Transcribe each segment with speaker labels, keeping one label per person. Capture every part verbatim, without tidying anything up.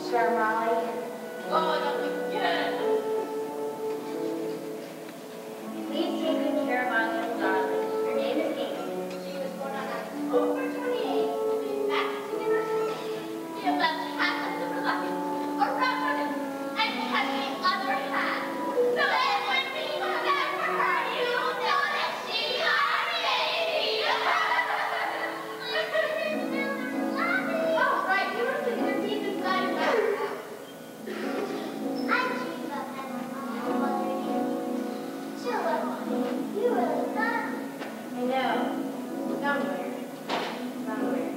Speaker 1: Sure, Molly.
Speaker 2: Blowing up again.
Speaker 1: Please take good care of our little darling. Her name is Amy. She was born on October twenty-eighth. Back to university.
Speaker 2: You left half of the bucket around it and kept the other half. So that when we come back for her, you know that she our baby.
Speaker 1: Oh, right. You were thinking of deep inside of that.
Speaker 3: I dream of having a mother you. She'll love me. You really love me.
Speaker 1: I know. Somewhere. Somewhere.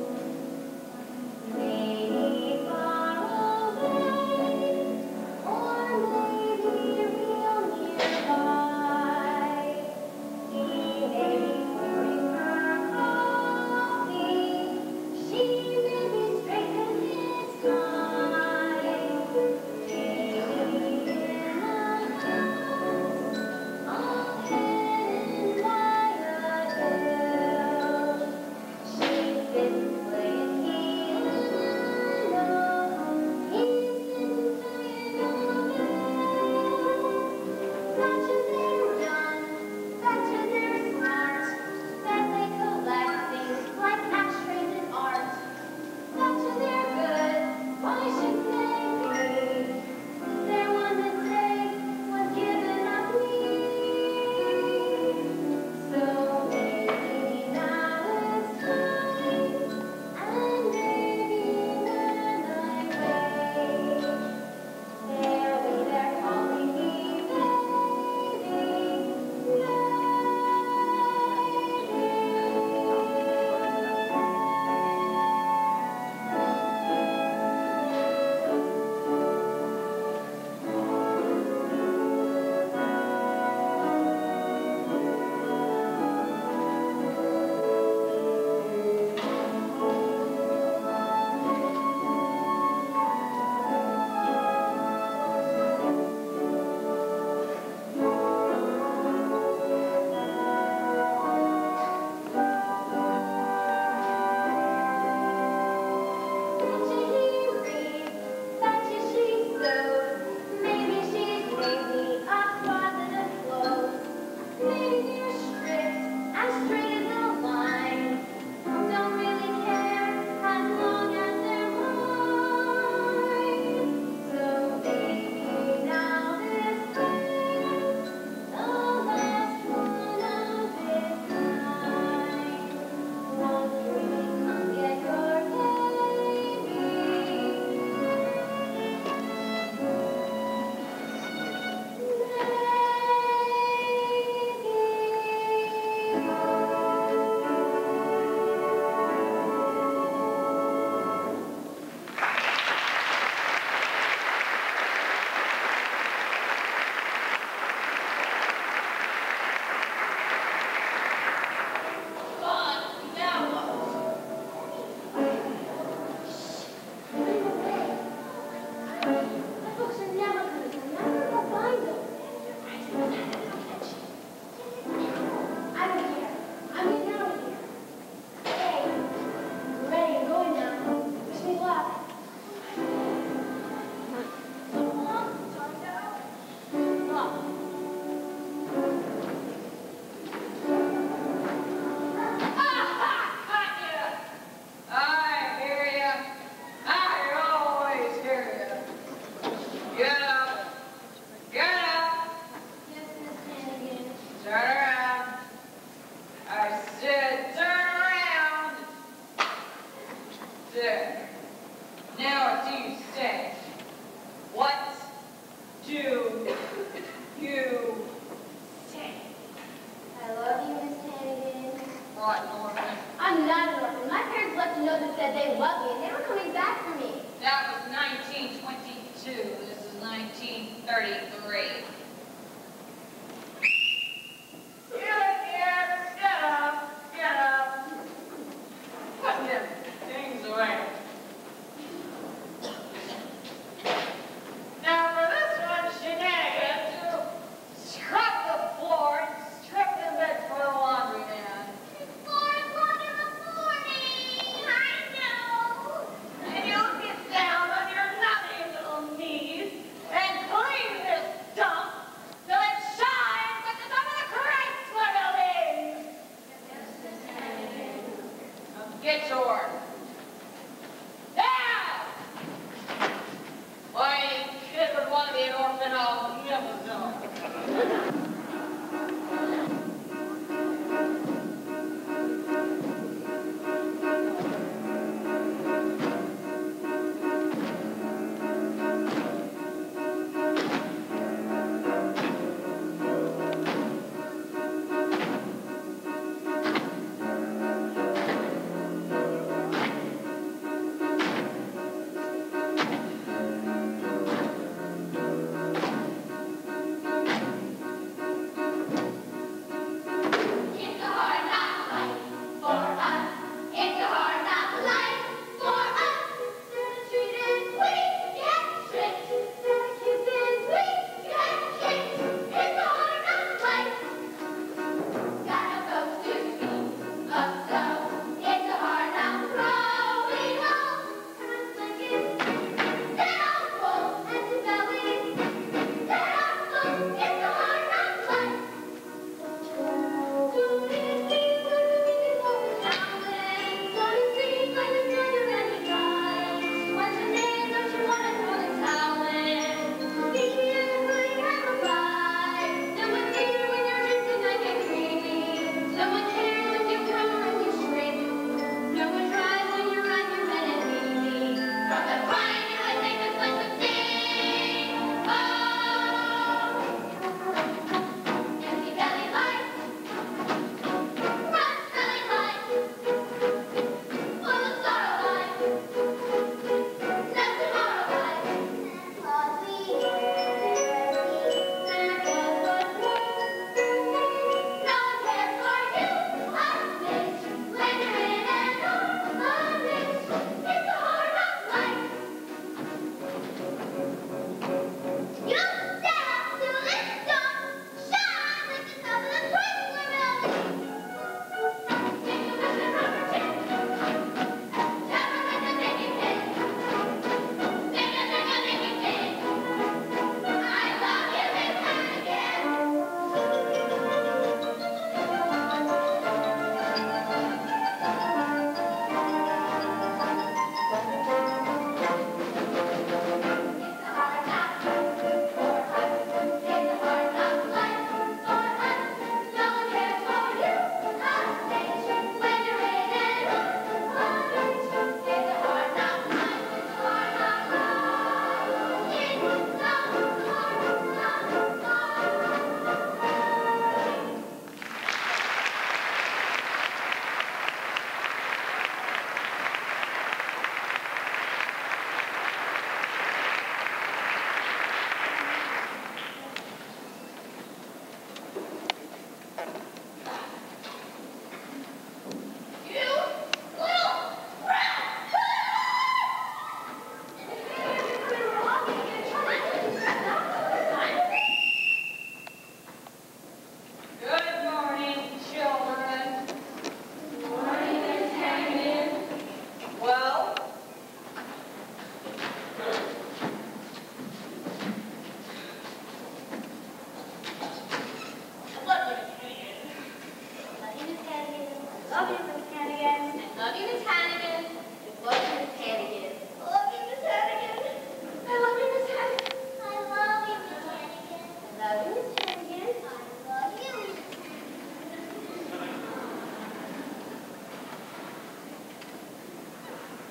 Speaker 1: Maybe far away, or maybe real nearby. See baby pouring her coffee. She may be straight in his sky. Maybe in a house all hidden by a hill. She sits playing piano. He's sitting playing on the hill. Betcha they're young, betcha they're smart, bet they collect things like ashtrays and art. Betcha they're good, why shouldn't they be? They're one that say was given of me. So maybe now it's time, and maybe when I wake, they'll be there calling me baby, baby. Betcha he reads, betcha she sews, maybe she's lazy, a closet of clothes. Maybe they're strict, as straight as a line. Don't really care as long as they're mine. So maybe now this time, the last one of its kind. Won't you come get your baby?
Speaker 2: Fun. Now what?
Speaker 1: The books are never gonna come. Never gonna find them. I don't care. I'm getting out of here. Hey, I'm ready. I'm going now. Wish me luck.
Speaker 2: So long, Tonto.
Speaker 1: Luck.
Speaker 4: I hear ya. I always hear ya. Get up. Get up.
Speaker 1: Yes, Miss Hannigan.
Speaker 4: Turn around. I said turn around. There. Now what do you say? What do you say?
Speaker 1: I love you, Miss Hannigan.
Speaker 4: What, Norman?
Speaker 1: I'm not an orphan. My parents left a note that said they love me and they were coming back for me.
Speaker 4: That was nineteen twenty-two. This is nineteen thirty-three. Get up here. Get up. Get up. Put them things away. Now for this one, shenanigans, you scrub the floor and strip the bed for the laundry man.
Speaker 2: Four o'clock in the morning. I know.
Speaker 4: And you'll get down on your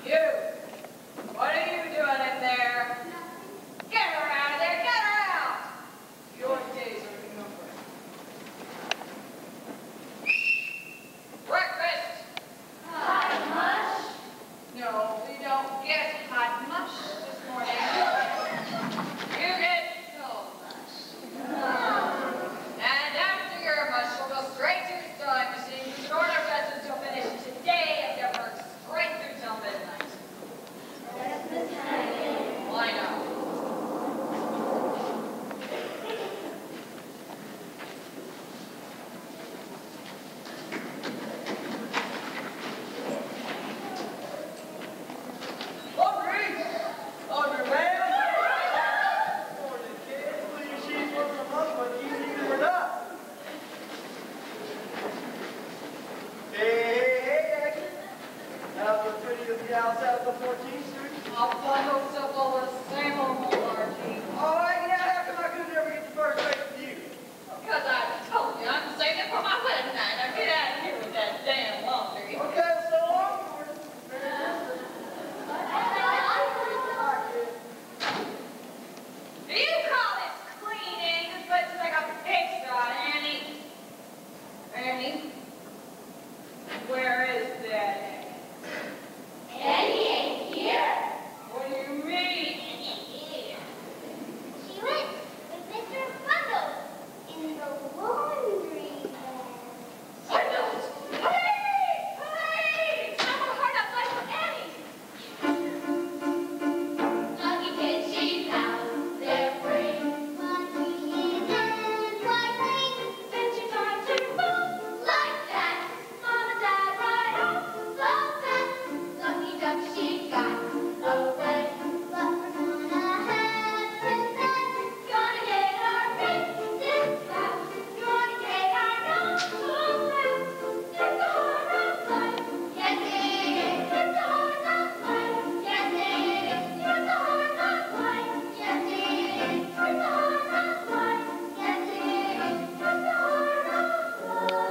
Speaker 4: You! What are you doing in there? Get her out of there! Get her out! Your days are numbered. Breakfast!
Speaker 2: Hot mush?
Speaker 4: No, we don't get hot mush this morning. You get cold mush. And after your mush, you'll go straight to the sewing machine. You should order dresses you'll finish today if you work straight through till midnight.
Speaker 2: Christmas hanging.
Speaker 4: Well, I know.
Speaker 5: Audrey! Audrey, man! Morning, kids. What do you she's working a month, but you even were not. Hey, hey, hey, Aggie. How's the pretty of the house out the fourteenth Street?
Speaker 4: I'll bundle up all the same old malarkey.
Speaker 5: Oh, Aggie, now how come I could never get the first rate with you?
Speaker 4: Because I told you I'm saving it for my wedding night. Now get out of here with that damn laundry.
Speaker 5: Okay, so long.
Speaker 4: Do you call this cleaning? This place is like a pigsty, Annie. Annie? Where is that?
Speaker 2: Annie ain't here.
Speaker 4: What do you mean?
Speaker 3: She went with Mister Bundle in the laundry bag.
Speaker 4: Bundles! Hey! Hey! It's not hard to play for Annie.
Speaker 2: Lucky kid, she's out there free.
Speaker 3: Laundry is in white rain.
Speaker 2: Then she tried to move like that. Mom and Dad right home so fast. Lucky duck, she got away.
Speaker 3: But we're gonna have to
Speaker 2: Gonna get our faces back. Gonna get our nose back. It's a hard life. Yes, it is. It's a hard life. Yes, it is. It's a hard life. Yes, it is. It's a hard life. Yes, it is. It's a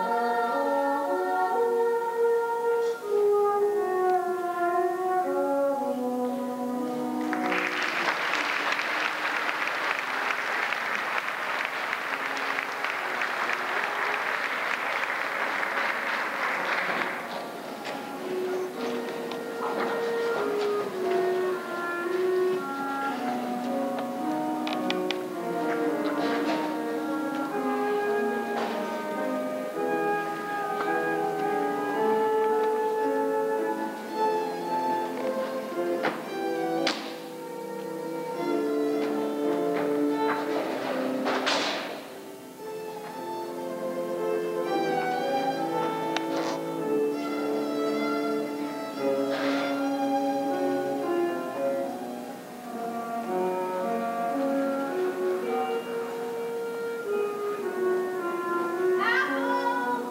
Speaker 2: Apples!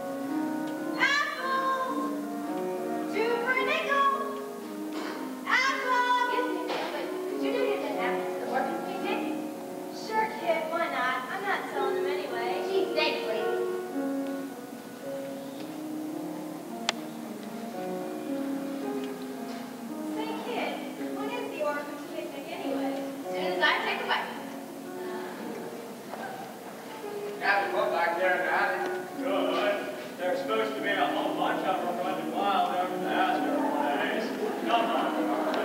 Speaker 2: Apples! Two for a nickel! Apples!
Speaker 1: Yes, Miss Ann, but could you donate the napkins to the orphan picnic? Sure, kid. Why not? I'm not selling them anyway.
Speaker 2: Gee, thanks, lady.
Speaker 1: Say, kid, when is the orphan picnic anyway?
Speaker 2: As soon as I take a bite.
Speaker 5: How's what back there, Daddy? Good. There's supposed to be a whole bunch of them running wild over the house here for days. Come on,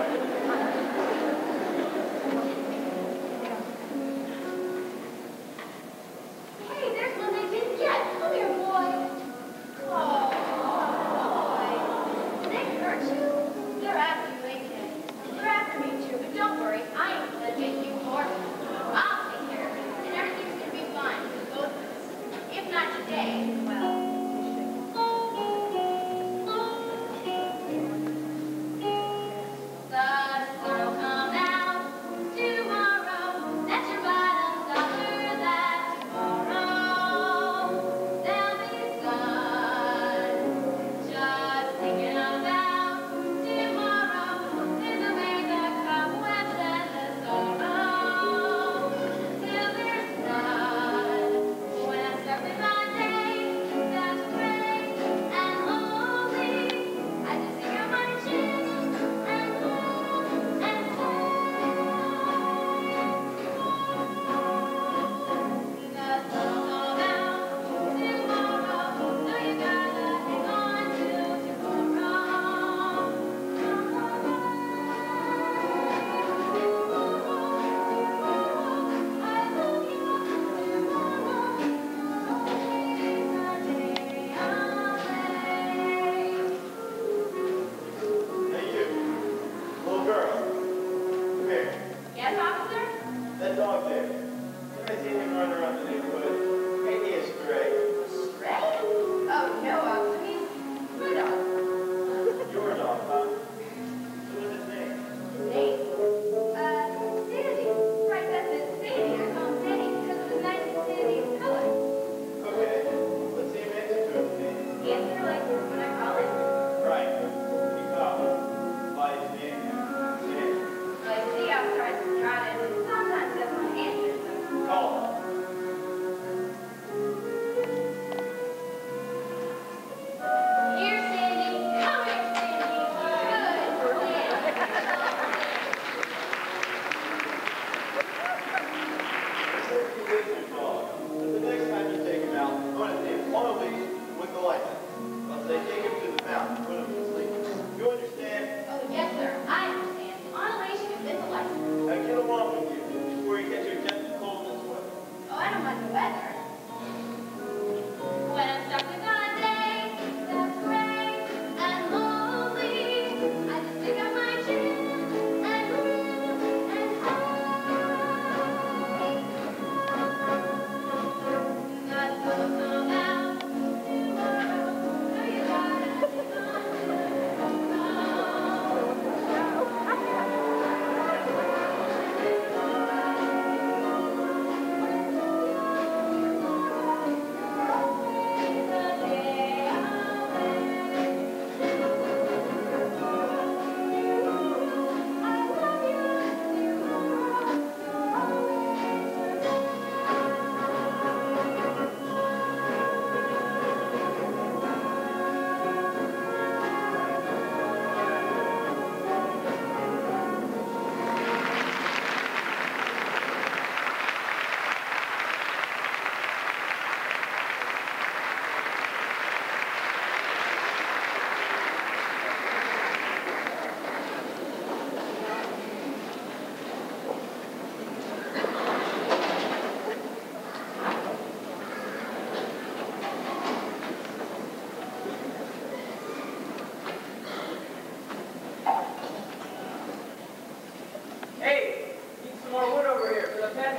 Speaker 2: Hey, there's one they didn't get. Come here, boy.
Speaker 1: Oh, boy. Did they hurt you? They're after you, ain't they? They're after me, too, but don't worry. I ain't gonna get you for it.
Speaker 2: I'll take care of it, and everything's gonna be fine for both of us. If not today, well.
Speaker 1: Tomorrow, in the rain that come wet and the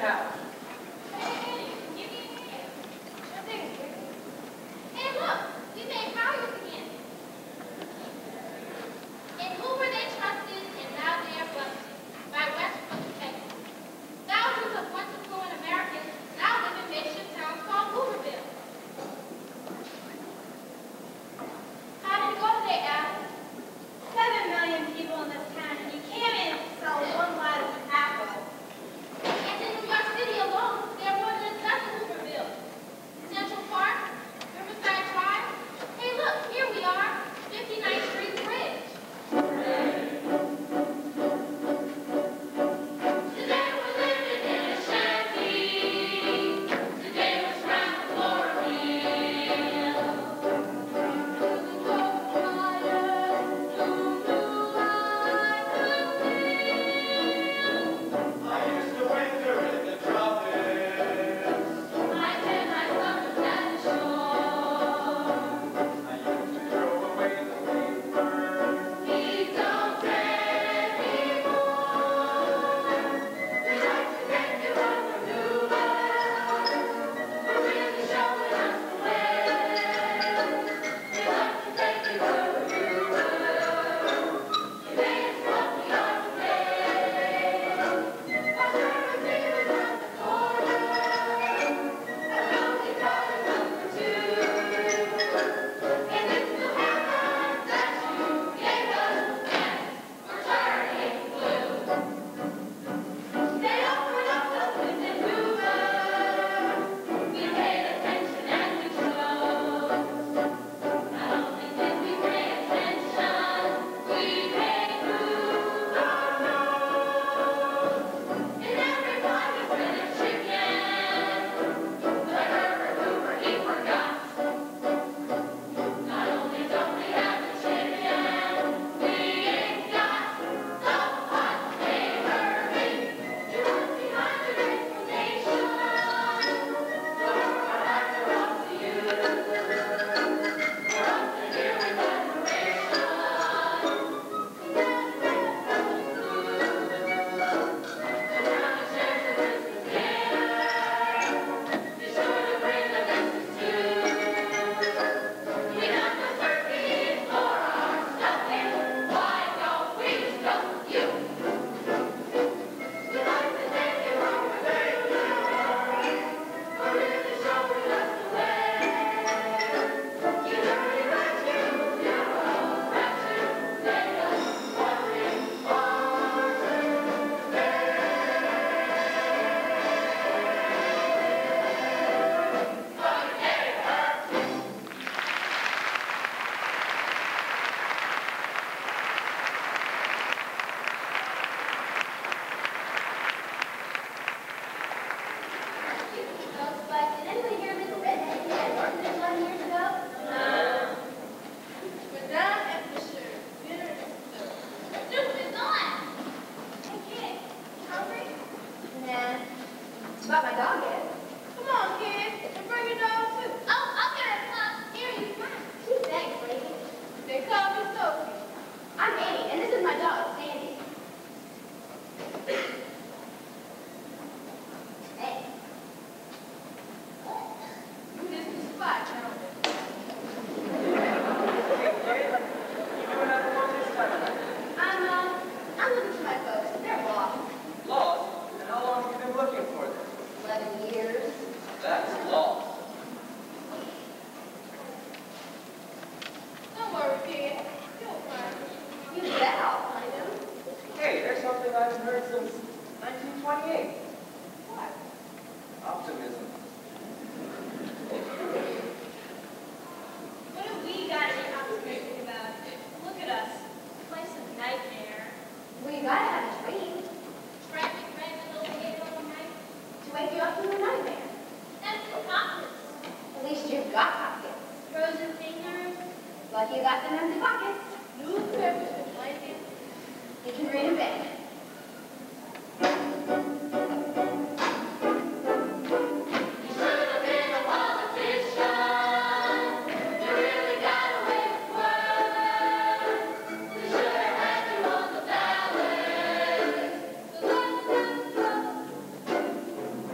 Speaker 5: couch.
Speaker 2: Hey, give me a hand. Sure thing. Hey, look, we made Howard's again. In Hoover they trusted, and now they are busted. By Westbrook, Texas. Thousands of once affluent Americans now live in makeshift towns called Hooverville. How did it go today, Al?
Speaker 4: Seven million people in this town, and you can't even sell one live apple.
Speaker 2: And in New York City alone, there are more than a dozen Hoovervilles. Central Park, Riverside Drive. Hey, look, here we are, fifty-ninth Street Bridge. Today we're living in a shanty. Today we're scrambling for a meal. Moving over wires, who knew I could feel?
Speaker 5: I used to winter in the tropics.
Speaker 2: I spent my summers at the shore.
Speaker 5: I used to throw away the paper.
Speaker 2: We don't anymore. We like to take you on maneuver. We're really showing us the way. We like to take you where you were. You made us what we are today. Our currency was at the corner. A lonely dollar number two. And it's the hammer that you gave us, yes, we're turning blue. They opened up the window in Hoover. We paid attention and we chose. Not only did we pay attention, we paid through our nose. And everybody's been a chicken, but Herbert Hoover, he forgot. Not only don't we have the chicken, we ain't got the pot. Hey, Herbie, you look behind your explanation. So our eyes are up to you. We're up to here with admiration. The brown shares of this container. Be sure to bring the missus too. We got the turkey for our stuffing. Why don't we stuff you? We like to take you home with baby. We're really showing us the way. You dirty wretched, you old wretched, make us worry for
Speaker 3: But did anybody hear Miss Redhead who had orphanage eleven years ago?
Speaker 2: Madame and Monsieur, dinner is served. Soup is on. Hey, kid, hungry?
Speaker 3: Nah. But my dog is.
Speaker 2: Come on, kid, and bring your dog too. Oh, I'll get it, Pop. Here, you come.
Speaker 3: Gee, thanks, lady.
Speaker 2: They call me Sophie.
Speaker 3: I'm Annie, and this is my dog, Sandy. Hey.
Speaker 2: This is spot, now.
Speaker 3: I'm, uh, I'm looking for my folks. They're lost.
Speaker 5: Lost? And how long have you been looking for them?
Speaker 3: Eleven years.
Speaker 5: That's lost.
Speaker 2: Don't worry, kid. You'll find me.
Speaker 3: You bet I'll find them.
Speaker 5: Hey, there's something I haven't heard since nineteen twenty-eight.
Speaker 2: What?
Speaker 5: Optimism.
Speaker 4: What have we got to be optimistic about? Look at us. Life's a nightmare.
Speaker 3: Well, you gotta have a dream
Speaker 2: Traffic ran a little bit all night.
Speaker 3: to wake you up from your nightmare.
Speaker 2: That's the pockets.
Speaker 3: At least you've got pockets.
Speaker 2: Frozen fingers.
Speaker 3: Like you got them empty pockets.
Speaker 2: Newspapers and blankets.
Speaker 3: You can read in bed.
Speaker 2: You should have been a politician. You really got away with words. We should have had you on the ballot. So let them go.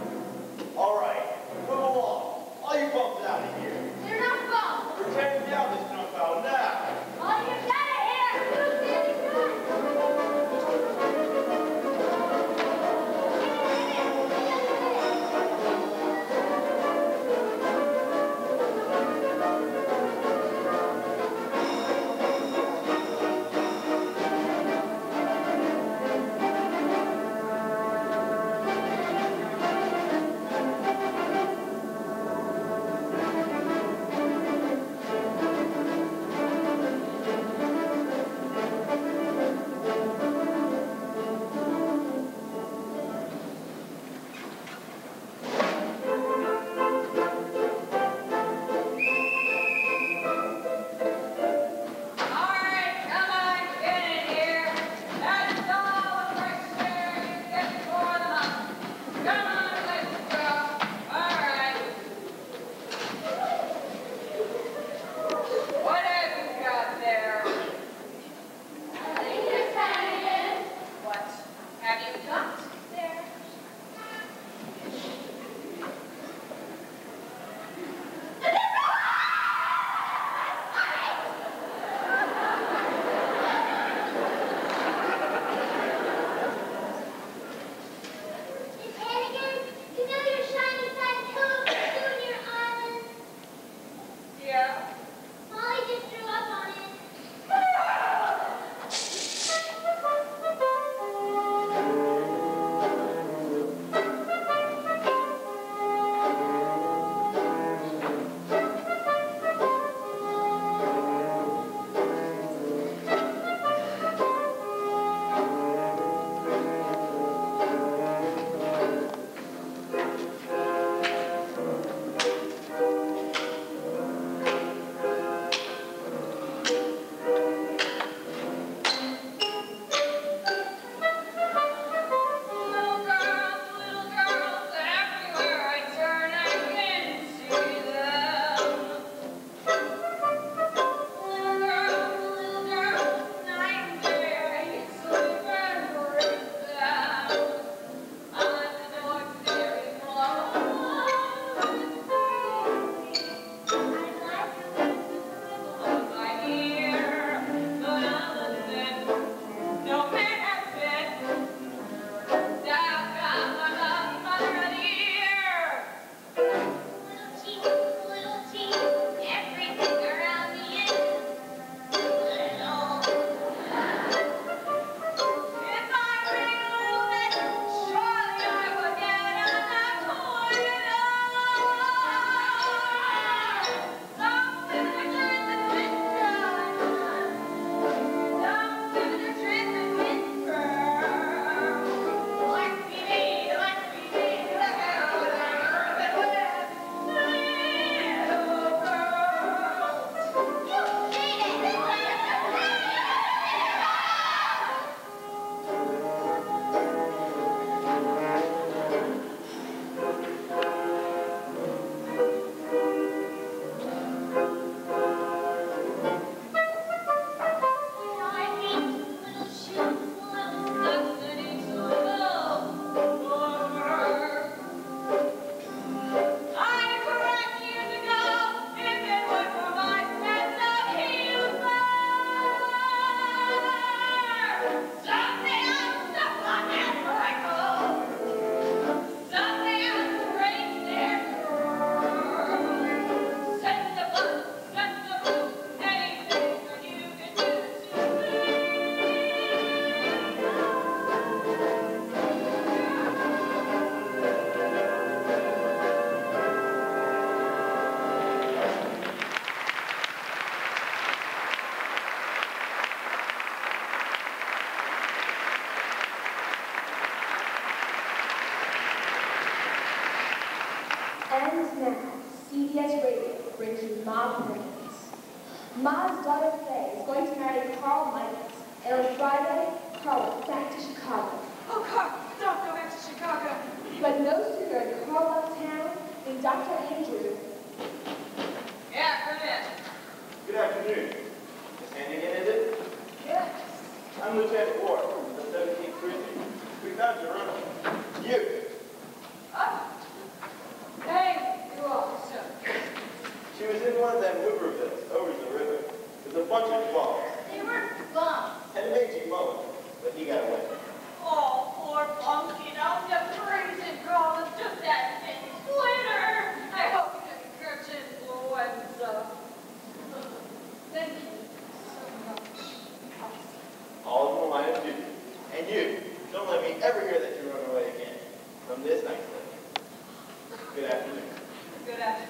Speaker 1: B F H S Radio brings you Ma Perkins. Ma's daughter Faye is going to marry Carl Michaels, and on Friday, Carl went back to Chicago.
Speaker 4: Oh, Carl, don't go back to Chicago.
Speaker 1: But no sooner had Carl left town than Doctor Andrew.
Speaker 4: Yeah, come in.
Speaker 5: Good afternoon. Miss Hannigan, is it?
Speaker 4: Yes.
Speaker 5: I'm Lieutenant Ward from the seventeenth Precinct. We found your runner. You.
Speaker 4: Oh. Thank you, officer.
Speaker 5: She was in one of them Whippoorwills over the river. With a bunch of balls.
Speaker 2: They were bums.
Speaker 5: And Major Mullen, but he got away.
Speaker 4: Oh, poor pumpkin. I'll just praise and call it just that thin splinter. I hope you didn't catch influenza. Thank you so much, officer.
Speaker 5: All in the line of duty. And you, don't let me ever hear that you run away again. From this night's life. Good afternoon.
Speaker 4: Good afternoon.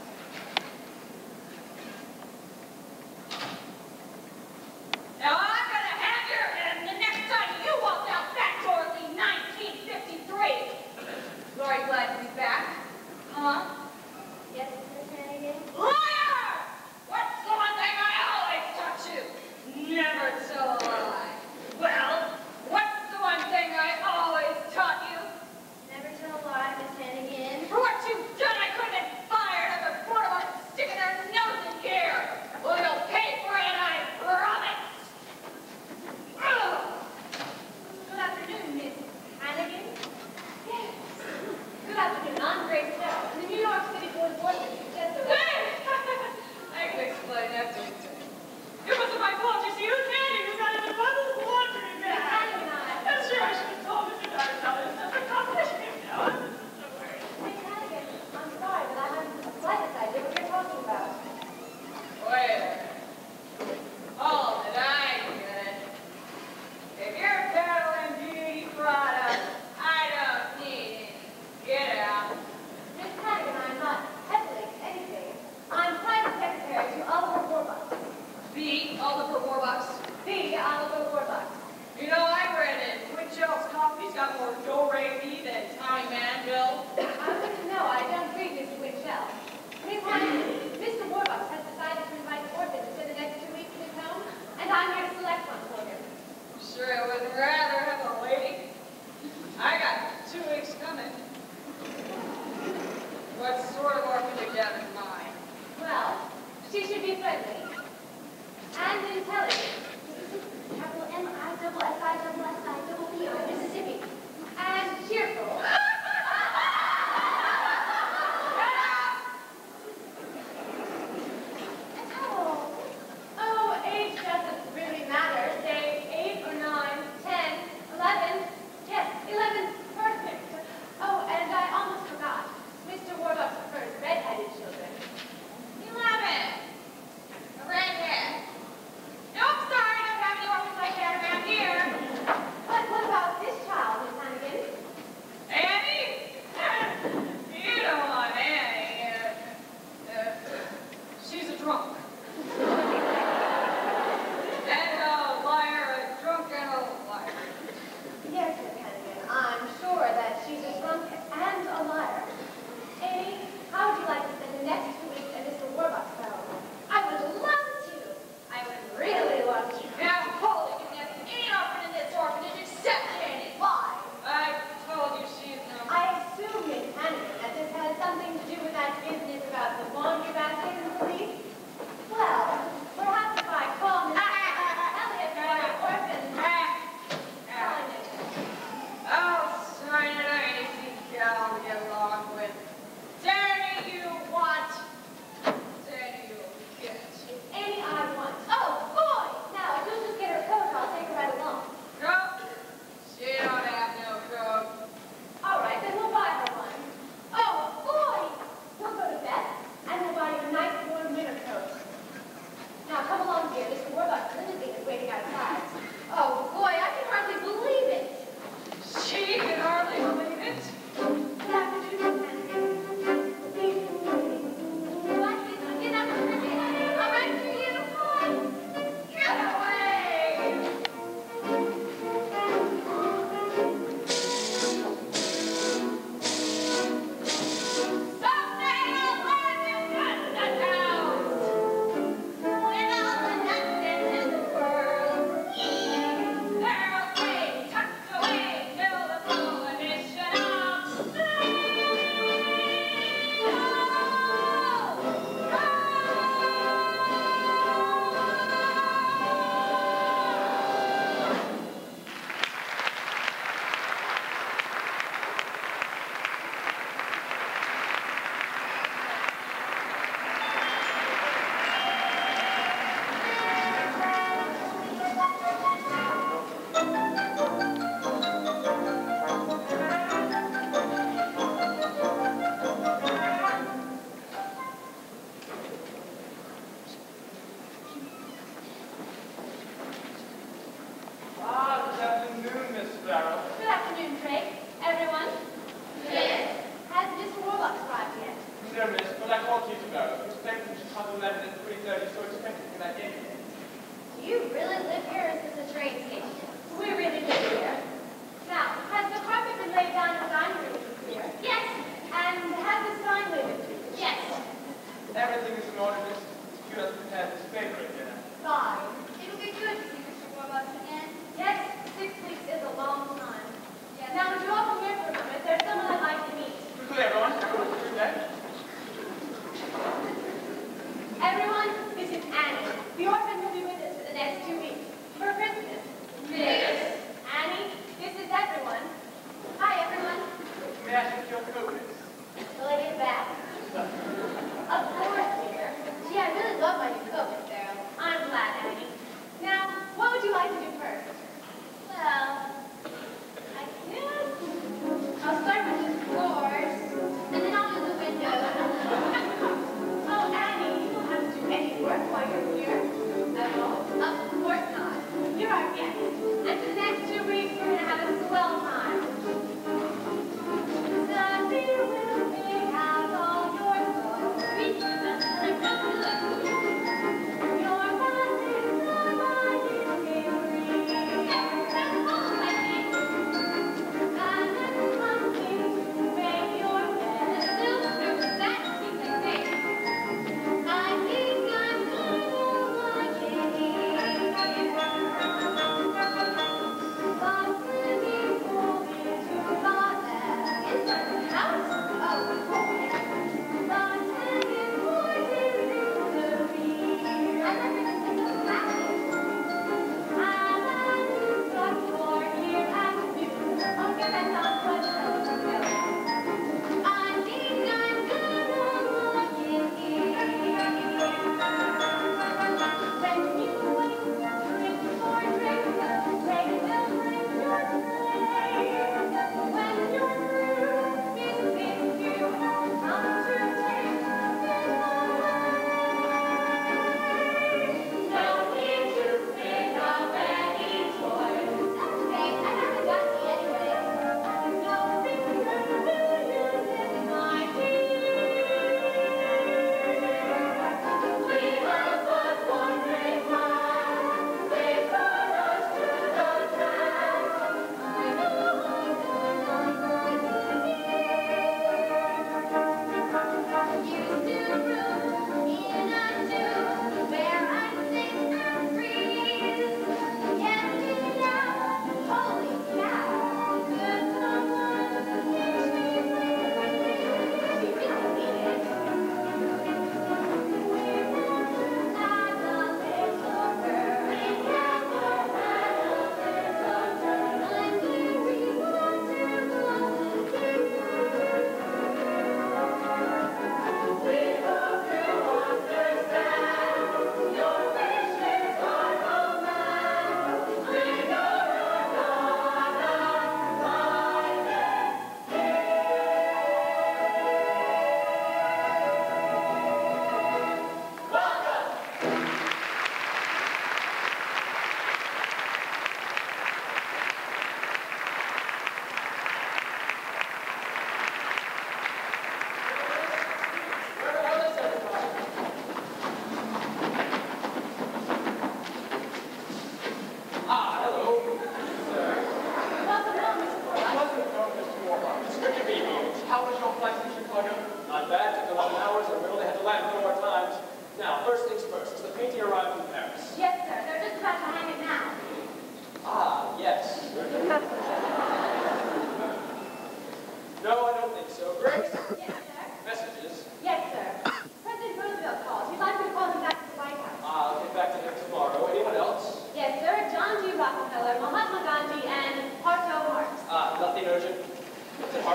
Speaker 4: Now I'm gonna have your head the next time you walk out that door in nineteen fifty-three. Very glad to be back. Huh?
Speaker 2: Yes, Miss Hannigan?
Speaker 4: Liar! What's the one thing I always taught you? Never tell a lie. Well, what's the one thing I always taught you?
Speaker 2: Never tell a lie, Miss Hannigan.
Speaker 4: For what you've done, I couldn't have fired up a porta potty sticking their nose in here. Well, you'll pay for it, I promise. Ugh.
Speaker 2: Good afternoon, Miss Hannigan. Yes. Good afternoon. I'm Grace Bell, and the New York City Board of Orders just
Speaker 4: I can explain everything. It wasn't my fault. You see, who's Nanny who got in the bundle of laundry
Speaker 2: Miss
Speaker 4: bag?
Speaker 2: Hannigan and I.
Speaker 4: I'm sure I should have told Mister Darcy how this stuff would accomplish him now. I'm just so worried.
Speaker 2: Miss Hannigan, I'm sorry, but I haven't the slightest idea what you're talking about.
Speaker 4: Wait a minute. Hold it, I get it. If you're peddling beauty products, I don't need any. Get out.
Speaker 2: Miss Hannigan, I'm not peddling anything. I'm private secretary to Oliver Warbucks.
Speaker 4: B. Oliver Warbucks.
Speaker 2: The Oliver Warbucks.
Speaker 4: You know, I read it. Twitchell's coffee's got more do-re-mi than Tommy Manville.
Speaker 2: I wouldn't know. I don't read Mister Winchell. Miss Hannigan, Mister Warbucks has decided to invite orphans to the next two weeks in his home, and I'm here to select one for him.
Speaker 4: Sure, I would rather have a lady. I got two weeks coming. What sort of orphan do you have in mind?
Speaker 2: Well, she should be friendly and intelligent. Capital M I double S I double S I double P O Mississippi. And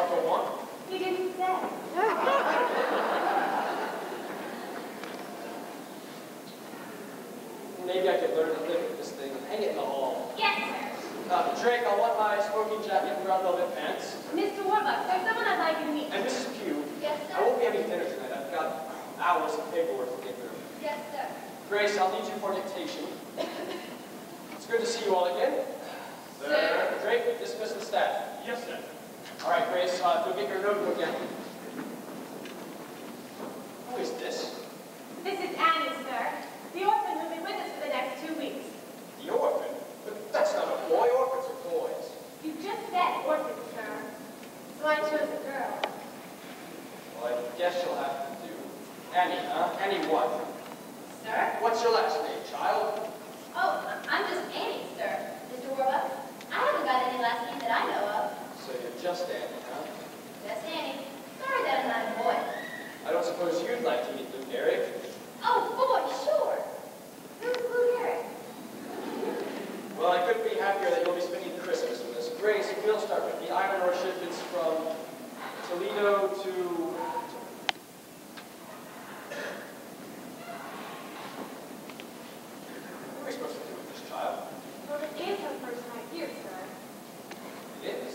Speaker 5: for one?
Speaker 1: You didn't say.
Speaker 6: Maybe I could learn to live with this thing. Hang it in the hall.
Speaker 1: Yes, sir.
Speaker 6: Uh, Drake, I want my smoking jacket and brown velvet pants.
Speaker 1: Mister Warbucks, there's someone I'd like you to meet.
Speaker 6: And Missus Pugh,
Speaker 1: Yes,
Speaker 6: I
Speaker 1: sir.
Speaker 6: won't be having dinner tonight. I've got hours of paperwork to get through.
Speaker 1: Yes, sir.
Speaker 6: Grace, I'll need you for dictation. It's good to see you all again.
Speaker 1: Sir.
Speaker 6: Drake, dismiss the staff.
Speaker 5: Yes, sir.
Speaker 6: All right, Grace, uh, go get your notebook again. Who is this?
Speaker 1: This is Annie, sir. The orphan will be with us for the next two weeks.
Speaker 6: The orphan? But that's not a boy. Orphans are boys.
Speaker 1: You just said orphan, sir. So I chose a girl.
Speaker 6: Well, I guess you'll have to do. Annie, huh? Annie what?
Speaker 1: Sir?
Speaker 6: What's your last name, child?
Speaker 1: Oh, I'm just Annie, sir. Mister Warbucks, I haven't got any last name that I know of.
Speaker 6: So you're just Annie, huh?
Speaker 1: Just Annie. Sorry that I'm not a boy.
Speaker 6: I don't suppose you'd like to meet Lou Derrick.
Speaker 1: Oh, boy, sure. Who's Blue Derek?
Speaker 6: Well, I couldn't be happier that you'll be spending Christmas with us. Grace, we'll start with the iron ore shipments from Toledo to... What are we supposed to do with this child?
Speaker 1: Well, it is her first night here, sir.
Speaker 6: It is.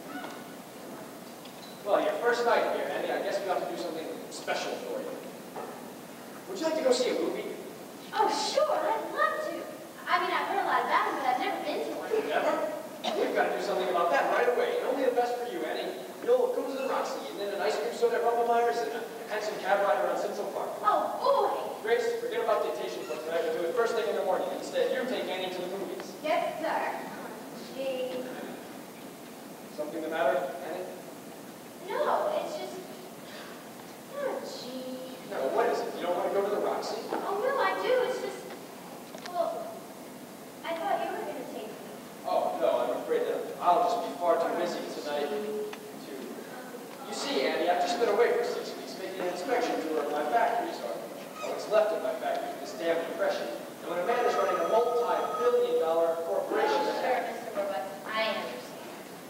Speaker 6: Well, your first night here, Annie, I guess we ought to do something special for you. Would you like to go see a movie?
Speaker 1: Oh, sure, I'd love to. I mean, I've heard a lot about him, but I've never been to one.
Speaker 6: Never? We've got to do something about that right away. And only the best for you, Annie. You'll go to the Roxy, and then an ice cream soda at Rumble Myers, and a handsome cab ride around Central Park.
Speaker 1: Oh, boy.
Speaker 6: Grace, forget about dictation for tonight. We'll do it first thing in the morning. Instead, you take Annie to the movies.
Speaker 1: Yes, sir. Gee.
Speaker 6: Something the matter, Annie?
Speaker 1: No, it's just... Oh, gee.
Speaker 6: No, what is it? You don't want to go to the Roxy?
Speaker 1: Oh, no, I do. It's just... Well, I thought you were going to take me.
Speaker 6: Oh, no, I'm afraid that I'll just be far too busy tonight to... You see, Annie, I've just been away for six weeks making an inspection tour of my factories, or what's left of my factory, this damn depression. And when a man is running a multi-billion dollar corporation...
Speaker 1: Oh, sure, Mister Warbucks. I understand.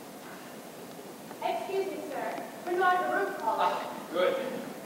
Speaker 1: Excuse me, sir. Bernard LaRue called.
Speaker 6: Ah, good.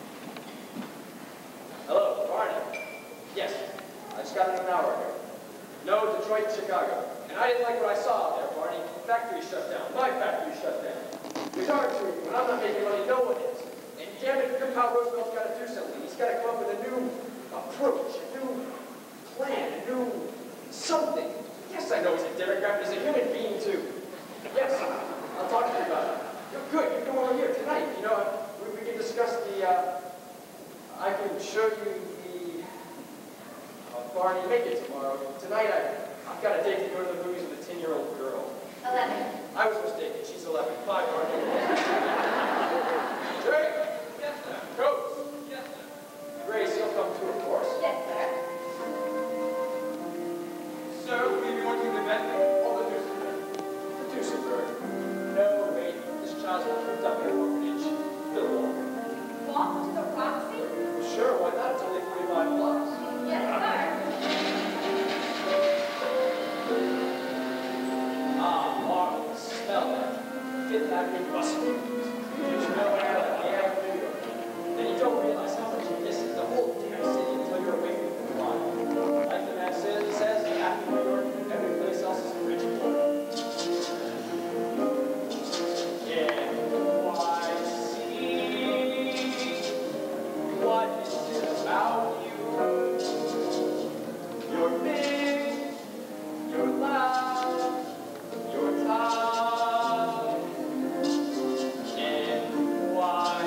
Speaker 6: Hello, Barney. Yes, I just got in an hour ago. No, Detroit, Chicago. And I didn't like what I saw out there, Barney. Factory shut down. My factory shut down. The guard treaty, when I'm not making money, no one is. And damn it, your pal Roosevelt's got to do something. He's got to come up with a new approach, a new plan, a new something. Yes, I know he's a Democrat, but he's a human being, too. Yes, I'll talk to you about it. You're good. You come over here tonight. You know, we, we can discuss the, uh, I can show you the, uh, Barney, make it tomorrow. Tonight, I, I've got a date to go to the movies with a ten-year-old girl.
Speaker 1: Eleven.
Speaker 6: I was mistaken. She's eleven. Bye, Barney. Drake!
Speaker 5: Yes, sir.
Speaker 6: Coates!
Speaker 5: Yes, sir.
Speaker 6: Grace, you'll come too, of course.
Speaker 1: Yes, sir.
Speaker 5: Sir, will you be wanting the bed?
Speaker 6: Oh, the Duesenberg. The Duesenberg. No, wait. This child's been cooped up in an orphanage. Bill Walker.
Speaker 1: Walk to the Roxy?
Speaker 6: Sure, why not? It's only forty-five blocks.
Speaker 1: Yes, sir.
Speaker 6: Ah, marvelous. Smell that. Fifth Avenue bus route. Did you know I had a damn New York? Then you don't realize how much you miss the whole damn city until you're away from the line. Like the man says, says after New York, every place else is a rich boy. Yeah, why see? What is it about you? You're big, you're loud, you're tough, and why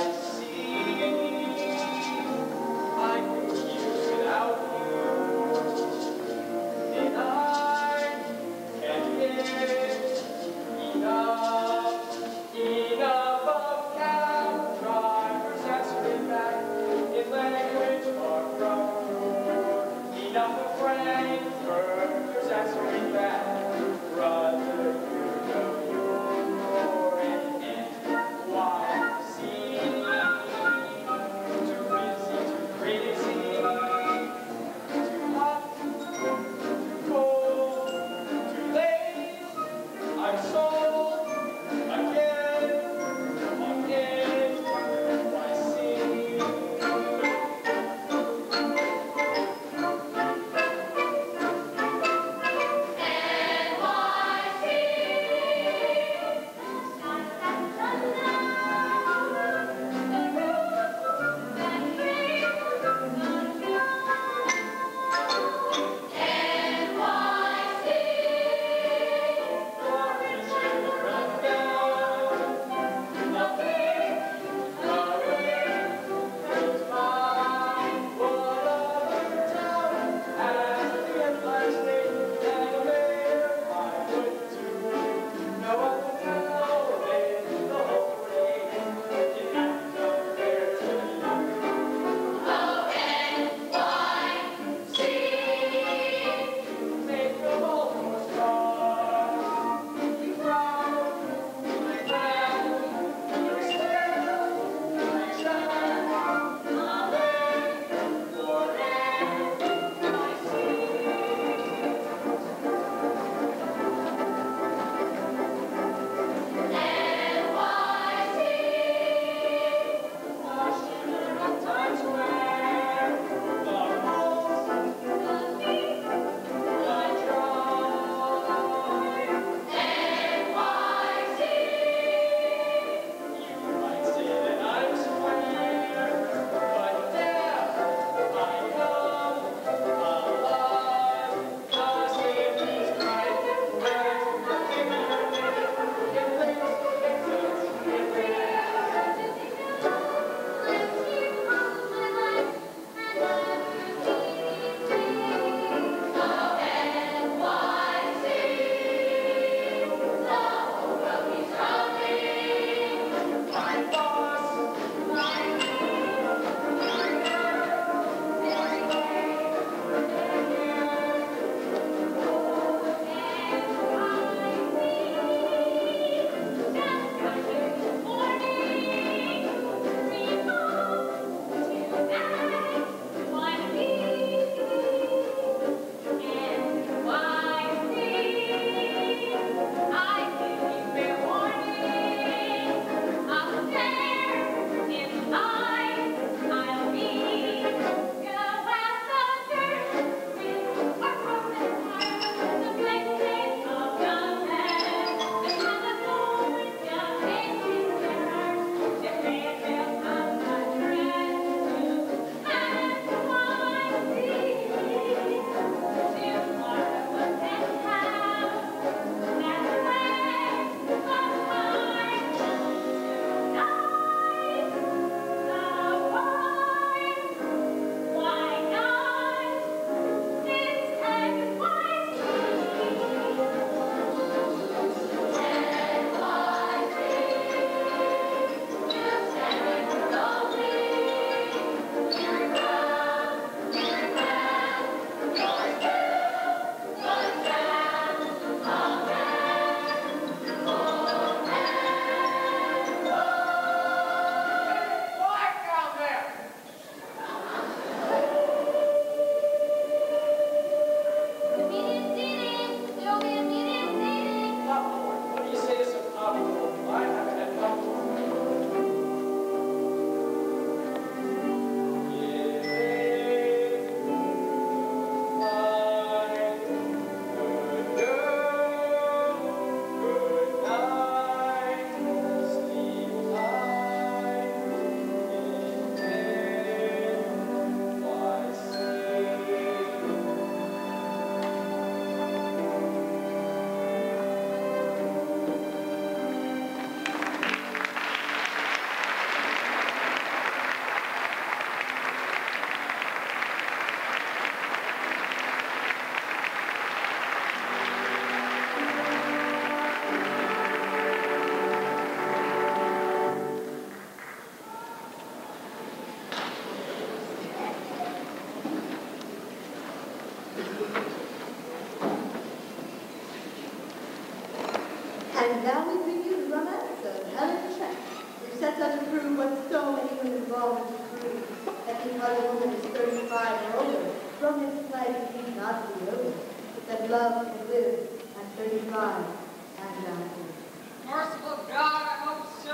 Speaker 7: And now we bring you the romance of Helen Trent, which sets out to prove what so many women involved to prove, that because a woman is thirty-five or older, romance life need not be over, that love can live at thirty-five and after.
Speaker 4: Merciful God, I hope so.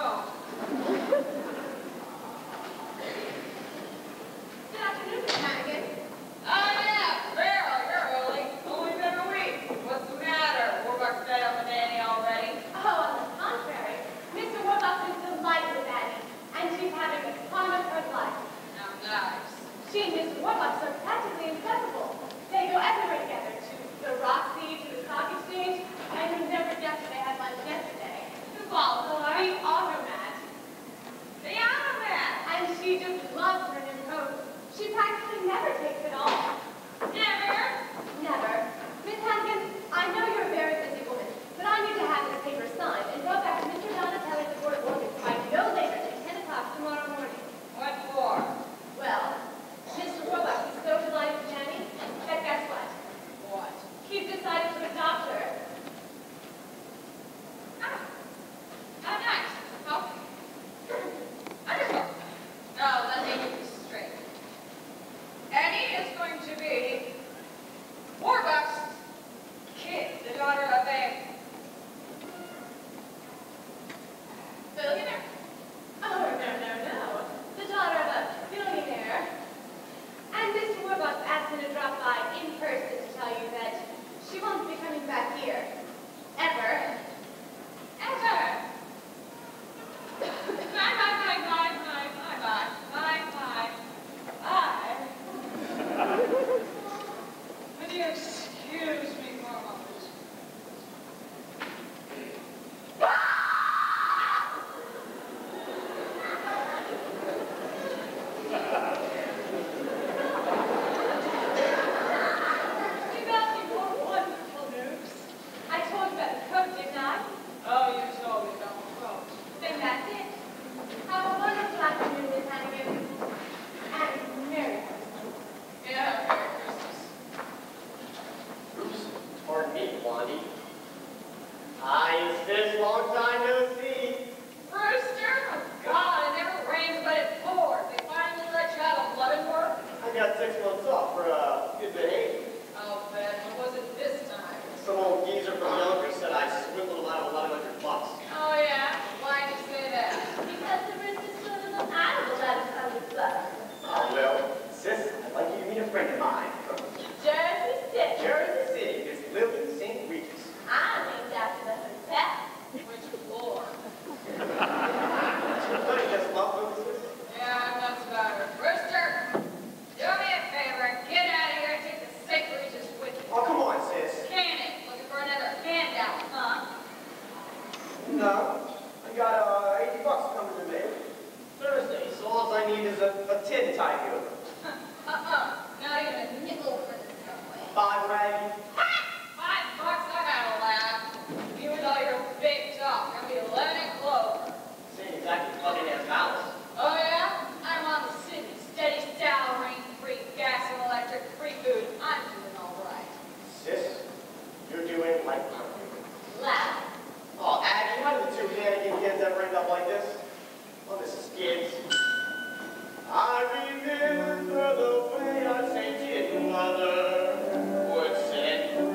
Speaker 1: Good afternoon, Miss Hannigan.
Speaker 4: Oh, yeah, Farrell, you're early. Only been a week. What's the matter? Warbuck's fed up with Annie already?
Speaker 1: Oh, on the contrary, Mister Warbuck is delighted with Annie, and she's having the time of her life.
Speaker 4: Now, nice.
Speaker 1: She and Mister Warbuck are practically inseparable. They go everywhere together, to the Roxy, to the Stock Exchange, and you'd never guess that they had lunch yesterday.
Speaker 4: The Baltimore.
Speaker 1: The Automat.
Speaker 4: The Automat.
Speaker 1: And she just loves her new coat. She practically never takes it off.
Speaker 4: Never.
Speaker 1: Never. Miss Hannigan, I know you're a very busy woman, but I need to have this paper signed and brought back to Mister Donatelli's Board of Orchids by no later than ten o'clock tomorrow morning.
Speaker 4: What for?
Speaker 1: Well, Mister Warbuck is so delighted with Annie that guess what?
Speaker 4: What?
Speaker 1: He's decided to adopt her.
Speaker 4: Ah. Oh, nice. Okay. Wonderful. Now, let me get this straight. Annie is going to be Warbuck's kid, the daughter of a
Speaker 1: Billionaire? Oh, no, no, no. The daughter of a billionaire. And Mister Warbuck asked me to drop by in person to tell you that she won't be coming back here. Ever.
Speaker 4: Ever. Bye, bye, bye, bye, bye, bye, bye, bye, bye, bye. Would you excuse me for a moment?
Speaker 1: You got me more wonderful news. I told you about the coat, didn't I?
Speaker 4: Oh, you told me about the coat.
Speaker 1: Then that's it. Have a wonderful afternoon, Miss Hannigan. And Merry Christmas.
Speaker 4: Yeah, Merry Christmas.
Speaker 8: Oops, pardon me, Blondie. Hi, it's this long time no see.
Speaker 4: Brewster? Oh, God, it never rains, but it pours. They finally let you out of blood work?
Speaker 8: I got six months off for uh, good behavior.
Speaker 4: Oh, Ben, what was it this time?
Speaker 8: Some old geezer from Yonkers said I swindled him out of eleven hundred bucks.
Speaker 4: Oh, yeah? Why'd you say that?
Speaker 1: Because the wrist is sort of an animal that is under blood.
Speaker 8: Oh, well, sis, I'd like you to meet a friend of mine from
Speaker 1: Jersey City.
Speaker 8: Jersey City, Miss Lily Saint Regis.
Speaker 1: I'm named after the hotel.
Speaker 4: Which floor?
Speaker 8: Don't you just love Lily, sis?
Speaker 4: Yeah, that's about it. Brewster, do me a favor. Get out of here and take the sick Regis with you.
Speaker 8: Oh, come on, sis.
Speaker 4: Can it? Looking for another handout, huh?
Speaker 8: No, I got uh, eighty bucks coming to me. Thursday, so all I need is a, a tin tie over.
Speaker 4: Uh-uh. Not even a nickel for the subway.
Speaker 8: Five raggy.
Speaker 4: Five bucks, I gotta laugh. You with all your big talk. Gonna be eleven and clover.
Speaker 8: Same exactly fucking as Alice.
Speaker 4: Oh, yeah? I'm on the city. Steady salary, free gas and electric, free food. I'm doing all right.
Speaker 8: Sis, you're doing like I'm doing.
Speaker 1: Laugh.
Speaker 8: Oh, Aggie, how did the two Hannigan kids ever end up like this? Oh, Missus Gibbs. I remember the way our sainted mother would sit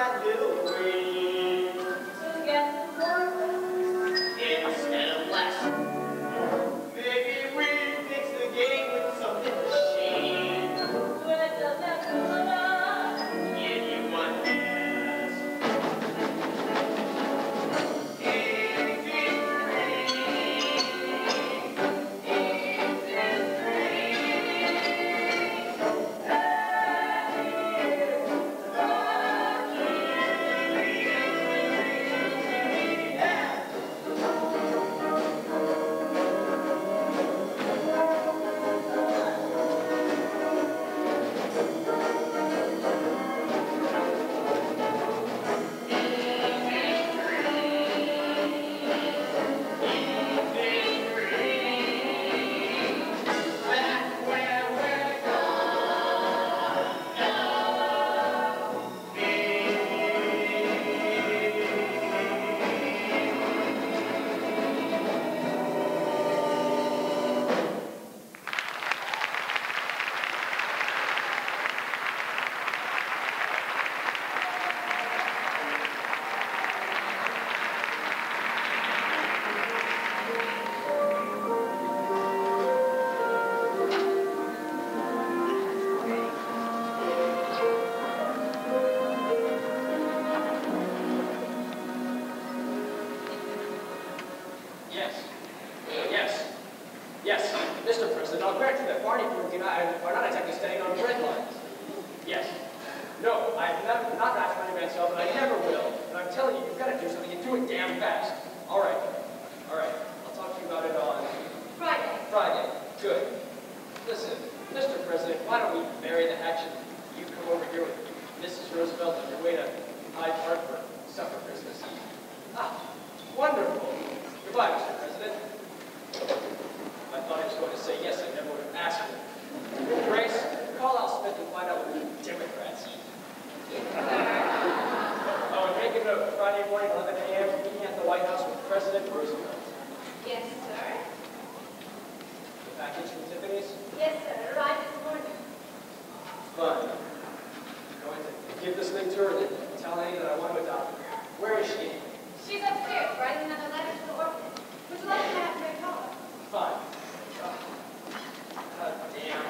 Speaker 8: my little dream.
Speaker 4: To get more
Speaker 8: Instead of less. Maybe we fix the game with something machine.
Speaker 4: with the left
Speaker 8: Give you one guess. Easy free. Easy
Speaker 6: Yes. Yes. Yes. Mister President, I'll grant you that Barney Pruitt and I are not exactly staying on bread lines. Yes. No, I have never, not rationalized myself, and I never will. And I'm telling you, you've got to do something and do it damn fast. All right. All right. I'll talk to you about it on
Speaker 4: Friday.
Speaker 6: Friday. Good. Listen, Mister President, why don't we bury the hatchet? You come over here with Missus Roosevelt on your way to Hyde Park for supper Christmas Eve. Ah, wonderful. Goodbye, Mister President. I thought I was going to say yes. I never would have asked him. Grace, call Al Smith and find out what the Democrats eat. Oh, and make a note. Friday morning, eleven a m, meeting at the White House with President Roosevelt.
Speaker 4: Yes, sir.
Speaker 6: The package from Tiffany's?
Speaker 4: Yes, sir. It arrived this morning.
Speaker 6: Fun. I'm going to give this thing to her and tell Annie that I want to adopt her. Where is she?
Speaker 4: She's upstairs writing another letter to the orphanage. Would you like to have her call her?
Speaker 6: Fine. God damn.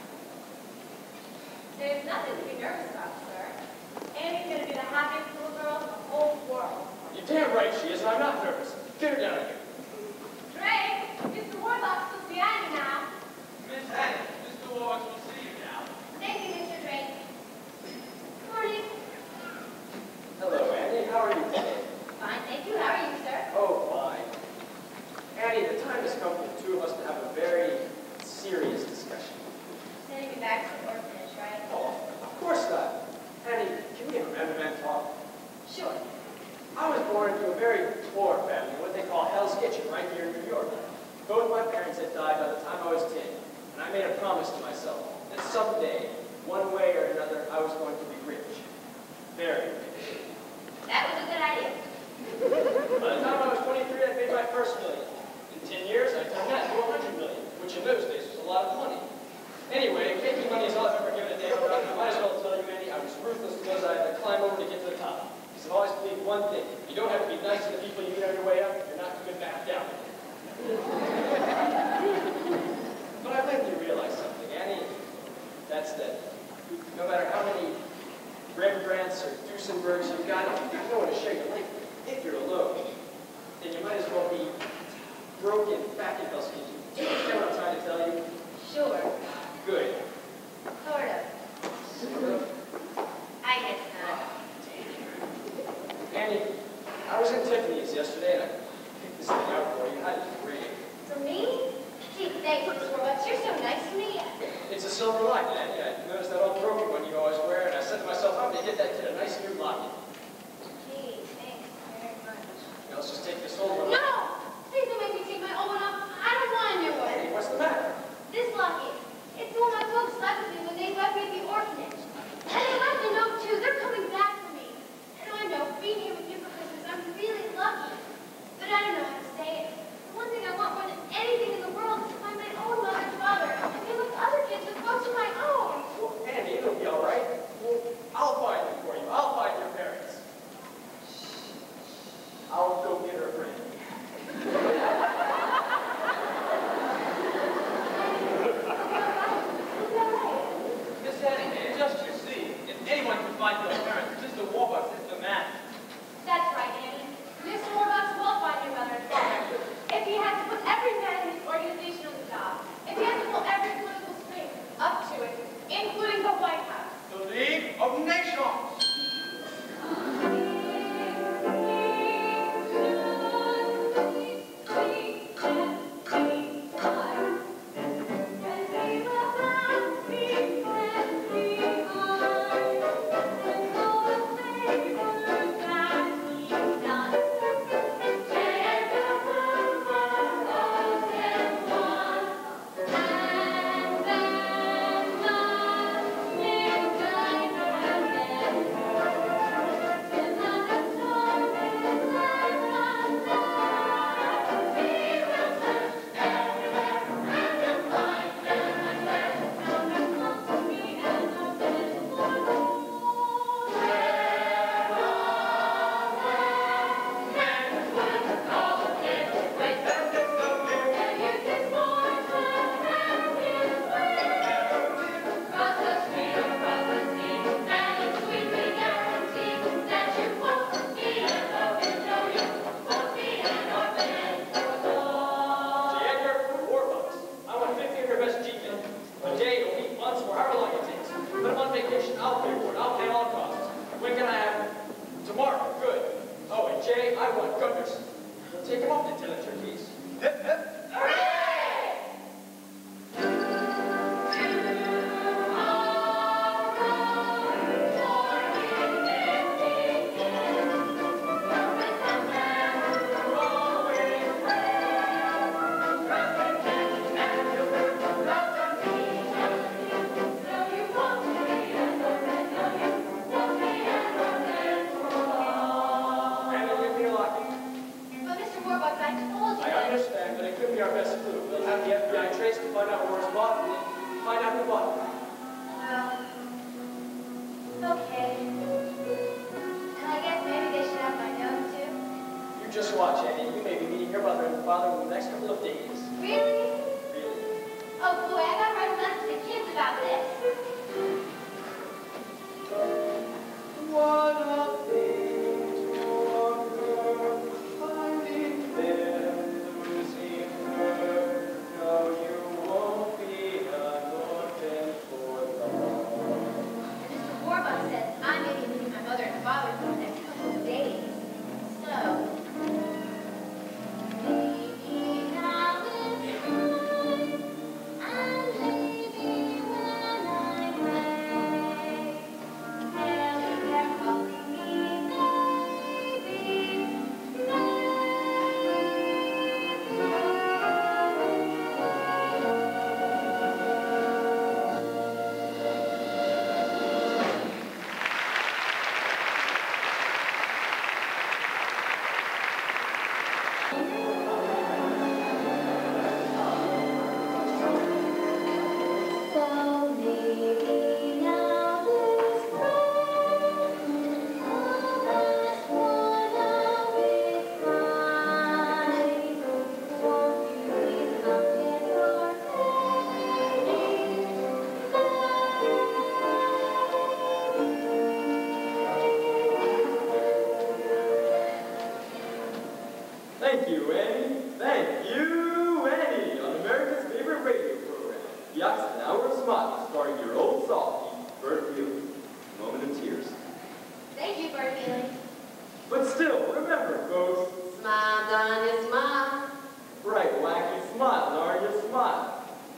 Speaker 4: There's nothing to be nervous about, sir. Annie's going to be the happiest little girl in the whole world.
Speaker 6: You're damn right she is, and I'm not nervous. Get her down here.
Speaker 4: Drake, Mister Warlock's will see Annie now.
Speaker 5: Miss Annie, Mister Warlock will see you now.
Speaker 4: Thank you, Mister Drake. Morning.
Speaker 6: Hello, Annie. How are you today?
Speaker 4: Fine, thank you. How are you, sir?
Speaker 6: Oh, fine. Annie, the time has come for the two of us to have a very serious discussion.
Speaker 4: Sending me back to the orphanage, right?
Speaker 6: Oh, of course not. Annie, can we have a man-to-man talk?
Speaker 4: Sure.
Speaker 6: I was born into a very poor family, what they call Hell's Kitchen, right here in New York. Both my parents had died by the time I was ten, and I made a promise to myself that someday, one way or another, I was going to be rich. Very rich.
Speaker 4: That was a good idea.
Speaker 6: By the time I was twenty-three, I'd made my first million. In ten years, I turned that into a hundred million, which in those days was a lot of money. Anyway, making money is all I've ever given a damn about. I might as well tell you, Annie, I was ruthless because I had to climb over to get to the top. Because I've always believed one thing. You don't have to be nice to the people you meet on your way up. You're not going back down. But I've made you realize something, Annie. That's that no matter how many Rembrandts or Duesenbergs you've got, if you've got no one to share your life with, if you're alone, then you might as well be broken back in Hell's Kitchen. Do you understand what I'm trying to tell you?
Speaker 4: Sure.
Speaker 6: Good.
Speaker 4: Sort of.
Speaker 6: Sort of.
Speaker 4: I guess not.
Speaker 6: Annie, I was in Tiffany's yesterday and I picked this thing out for you. How did you rate it?
Speaker 4: For me? Gee, thanks, Mister Roberts. You're so nice to me.
Speaker 6: It's a silver locket, Annie. I noticed that old broken one you always wear, and I said to myself, I'm going to get that kid a nice new locket.
Speaker 4: Gee, thanks very much.
Speaker 6: Now, let's just take this old one.
Speaker 4: No! Please don't make me take my old one off. I don't want a new one.
Speaker 6: Annie, what's the matter?
Speaker 4: This locket. It's the one my folks left with me when they left me at the orphanage. And they left a note, too. They're coming back for me. And I know, being here with you for Christmas, I'm really lucky. But I don't know how to say it. The one thing I want more than anything in the world is to find my own mother and father and be like other kids with folks of my own.
Speaker 6: Well, Annie, it'll be all right. Well, I'll find them for you. I'll find your parents. I want goodness. We'll take him up to tell your case. I understand, but it could be our best clue. We'll have the F B I trace to find out where it's bought and then find out who bought it.
Speaker 1: Well, okay. And I guess maybe they should have my note too.
Speaker 6: You just watch, Annie. You may be meeting your mother and father in the next couple of days.
Speaker 1: Really?
Speaker 6: Really?
Speaker 1: Oh boy, I gotta write a letter to the kids about this.
Speaker 6: What a thing to occur, finding them, losing her. No, you won't be an orphan for long.
Speaker 1: And Mister Warbuck says I may be meeting my mother and father for the next couple of days. So, maybe now is time, and maybe when I'm ready, maybe they're calling me baby, So maybe now this time, the last one of its kind. Won't you please come get your
Speaker 6: Thank you, Annie. Thank you, Annie, on America's favorite radio program, The Oxygen Hour of Smile, starring your old softie, Bert Healy. Moment of tears.
Speaker 1: Thank you, Bert Healy.
Speaker 6: But still, remember, folks,
Speaker 7: Smile, darling, smile.
Speaker 6: bright, wacky smile, darn your smile.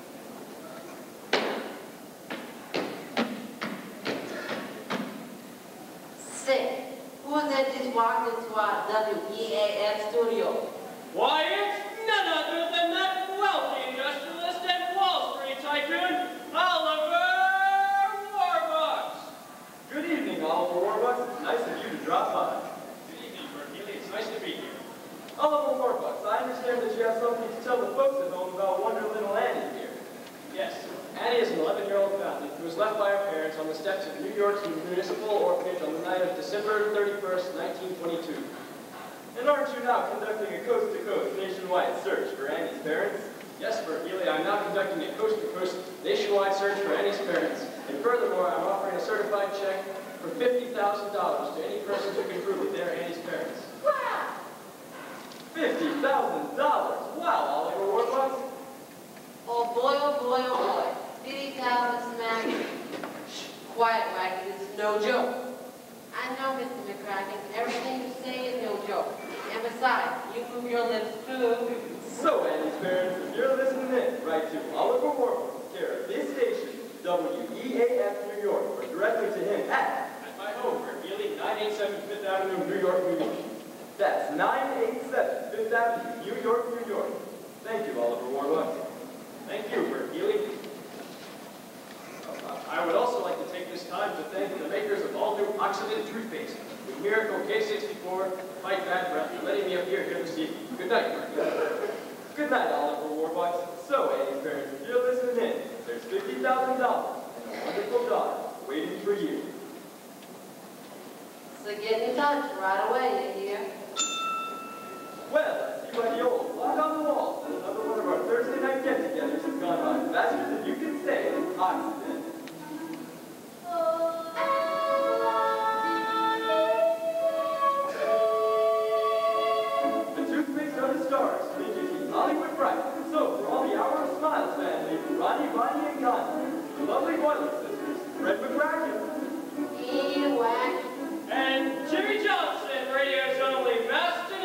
Speaker 7: Say, who was that just walked into our W B A F studio?
Speaker 5: Why, it's none other than that wealthy industrialist and Wall Street tycoon, Oliver Warbucks.
Speaker 6: Good evening, Oliver Warbucks. It's nice of you to drop by.
Speaker 5: Good evening, Bert Healy. It's nice to be here.
Speaker 6: Oliver Warbucks, I understand that you have something to tell the folks at home about wonder little Annie here.
Speaker 5: Yes.
Speaker 6: Annie is an eleven-year-old foundling who was left by her parents on the steps of New York's Municipal Orphanage on the night of December thirty-first, nineteen twenty-two. And aren't you now conducting a coast-to-coast nationwide search for Annie's parents? Yes, Bert Healy, I'm now conducting a coast-to-coast nationwide search for Annie's parents. And furthermore, I'm offering a certified check for fifty thousand dollars to any person who can prove that they're Annie's parents.
Speaker 1: Wow!
Speaker 6: fifty thousand dollars! Wow, Oliver Warbucks.
Speaker 7: Oh boy, oh boy, oh boy. fifty thousand smack. Shh, quiet, Wacky, this is no joke. I know, Mister McCracken, everything you say is no joke. And besides, you move your lips too.
Speaker 6: So, Annie's parents, if you're listening in, write to Oliver Warbucks, care of this station, W E A F New York, or directly to him at
Speaker 5: At my home, Bert Healy, nine eighty-seven Fifth Avenue, New York, New York.
Speaker 6: That's nine eighty-seven Fifth Avenue, New York, New York. Thank you, Oliver Warbucks.
Speaker 5: Thank you, Bert Healy. I would also like to take this time to thank the makers of all new Oxidant toothpaste with Miracle K sixty-four to fight bad breath for letting me appear here this evening. Good night, Bert Healy.
Speaker 6: Good night, Oliver Warbucks. So, Annie's parents, if you're listening in, there's fifty thousand dollars and a wonderful daughter waiting for you.
Speaker 7: So get in touch right away, you hear?
Speaker 6: Well, I see by the old clock on the wall that another one of our Thursday night get-togethers has gone by faster than you can say Oxygen. The toothpaste of the stars made you see Hollywood bright. So, for all the Hour of Smiles family, Ronnie, Bonnie, and Connie, the lovely Boiler sisters, Fred McCracken,
Speaker 7: Yeah, Wacky.
Speaker 5: And Jimmy Johnson, radio's only best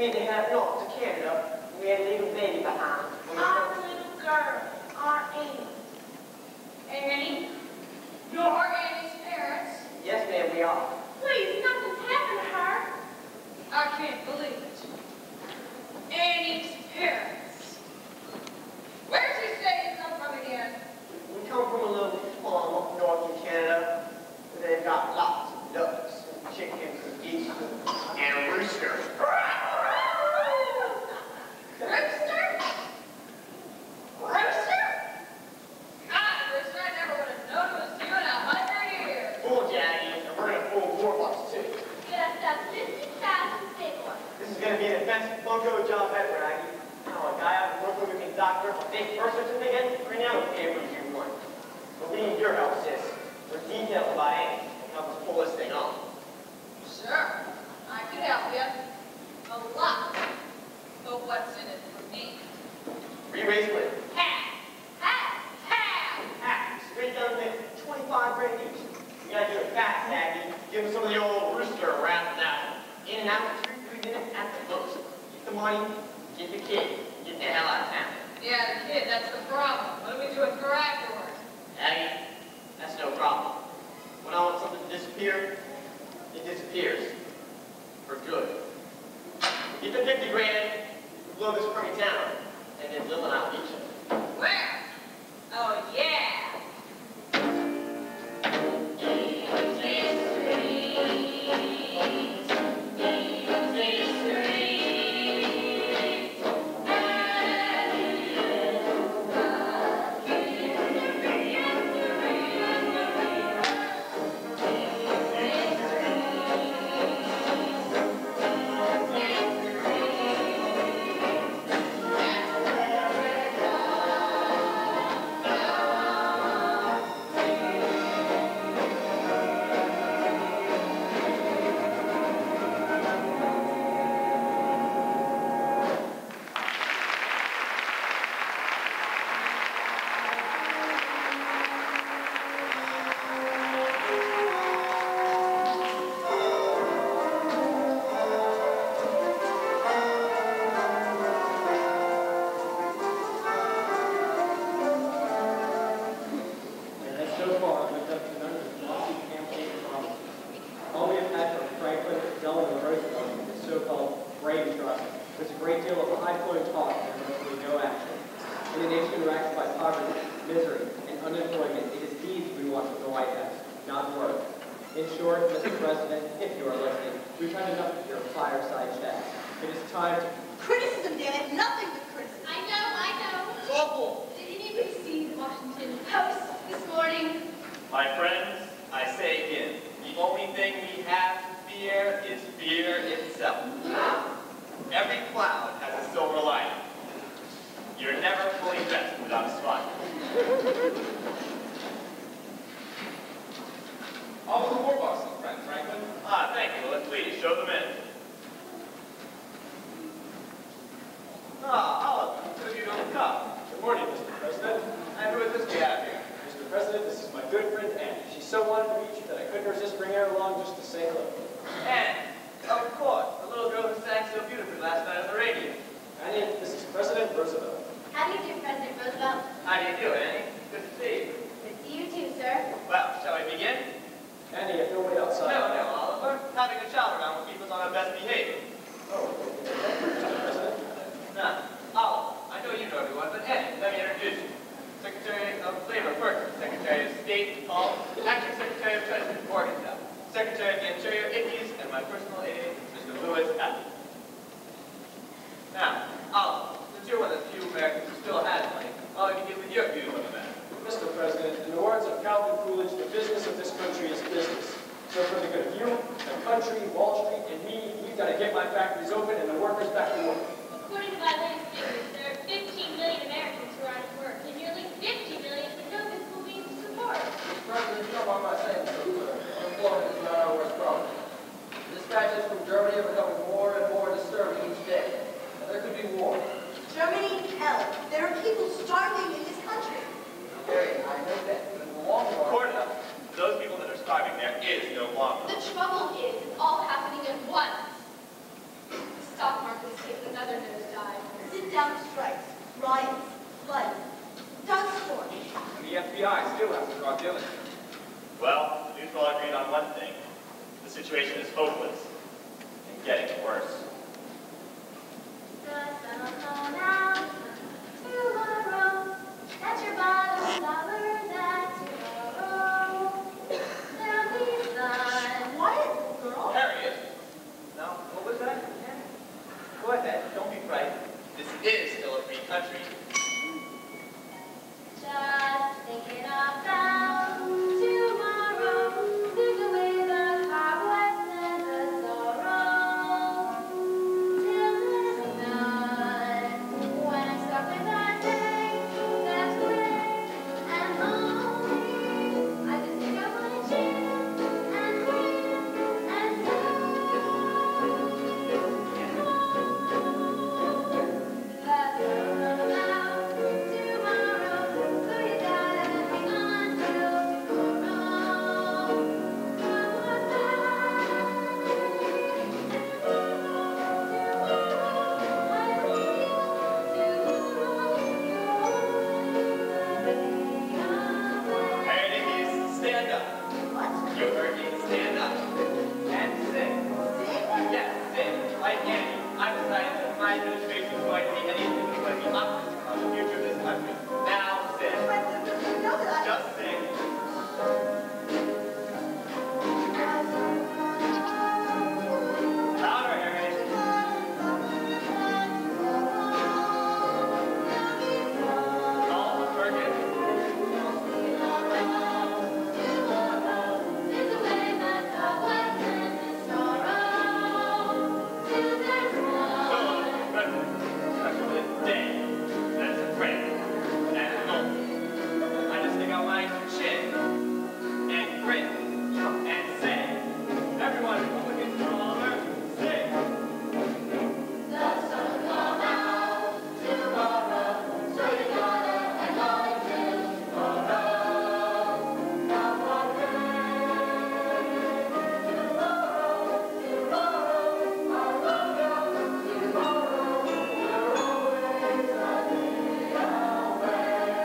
Speaker 8: mean they have north to Canada. We had a little baby behind.
Speaker 4: Our little girl, our Annie. Annie? You're Annie's parents?
Speaker 8: Yes, ma'am, we are.
Speaker 4: Please, nothing's happened to her. I can't believe it. Annie's parents. Where'd you say you come from again?
Speaker 8: We come from a little farm up north in Canada. Where they've got lots of ducks and chickens and geese and, and roosters.
Speaker 4: Rooster? Rooster? God, Rooster, I never would have known it was you in a hundred years.
Speaker 8: Fool Jackie, and we're gonna fool Warbucks too.
Speaker 3: Get us that fifty thousand big one.
Speaker 8: This is gonna be an offensive bunko job effort, Aggie. Now, a guy out of Brooklyn who can doctor a fake birth certificate, right now we can't review one. But we need your help, sis. For details about Annie and help us pull this thing off.
Speaker 4: Sure, I could help you. A lot. But what's in it for me?
Speaker 8: Re-raise with
Speaker 4: Half. Half. Half.
Speaker 8: half. Straight down to twenty-five grand each. We gotta do it fast, Aggie. Give him some of the old rooster around now. In and out in two, three minutes at the most. Get the money, get the kid, get the hell out of town.
Speaker 4: Yeah, the kid, that's the problem. What are we doing for afterwards?
Speaker 8: Aggie, that's no problem. When I want something to disappear, it disappears. For good. Get the fifty grand, we blow this crummy town, and then Lil and I'll beat you.
Speaker 4: Where? Oh, yeah.
Speaker 2: The trouble is, it's all happening at once. The stock market is
Speaker 4: face another nosedive.
Speaker 7: Sit-down strikes, riots, floods, dust storms.
Speaker 6: And the F B I still has to draw Dylan.
Speaker 8: Well, the news all agreed on one thing. The situation is hopeless and getting worse.
Speaker 1: The sun will come out tomorrow. That's your bottom dollar that tomorrow. There'll be sun.
Speaker 7: Quiet, girl.
Speaker 8: Harriet? No, what was that? Go ahead, don't be frightened. This is still a free country.
Speaker 1: Just thinking about tomorrow. There's away the cobwebs and the sorrow. Till there's none. When I'm stuck with that day, that's gray and lonely. I just pick up my chin and breathe and sigh. That's all about tomorrow. So you gotta hang on till tomorrow. Come on back. Tomorrow, I love you. Tomorrow,
Speaker 8: Harriet, it means stand up.
Speaker 7: What?
Speaker 8: You heard me, stand up. And sing.
Speaker 7: Sing?
Speaker 8: Yes, sing. Like Annie, I've decided that my administration is going to be anything but going to be optimistic on the future of this country. Now, sing.
Speaker 7: You know that I...
Speaker 8: Just sing. Louder, Harriet. Call Perkins.
Speaker 1: There's a way that cobwebs and the sorrow. Till there's none.
Speaker 8: Especially today. That's great. And lonely. I just stick out my chin and grin and say, everyone, Republicans for Oliver, sing.
Speaker 1: The sun will come out tomorrow, so you gotta hang on till tomorrow. Come on back. Tomorrow, tomorrow, I love you. Tomorrow, you're always a day away.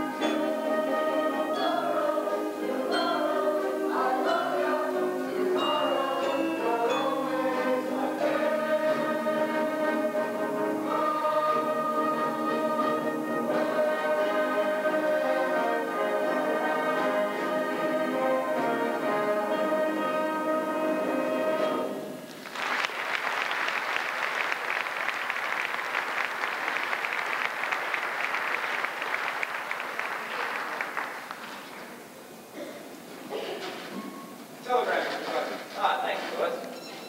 Speaker 1: Tomorrow, tomorrow, I love you. Tomorrow, you're always a day.
Speaker 6: Telegram, Mister President.
Speaker 8: Ah, thank you, Louis.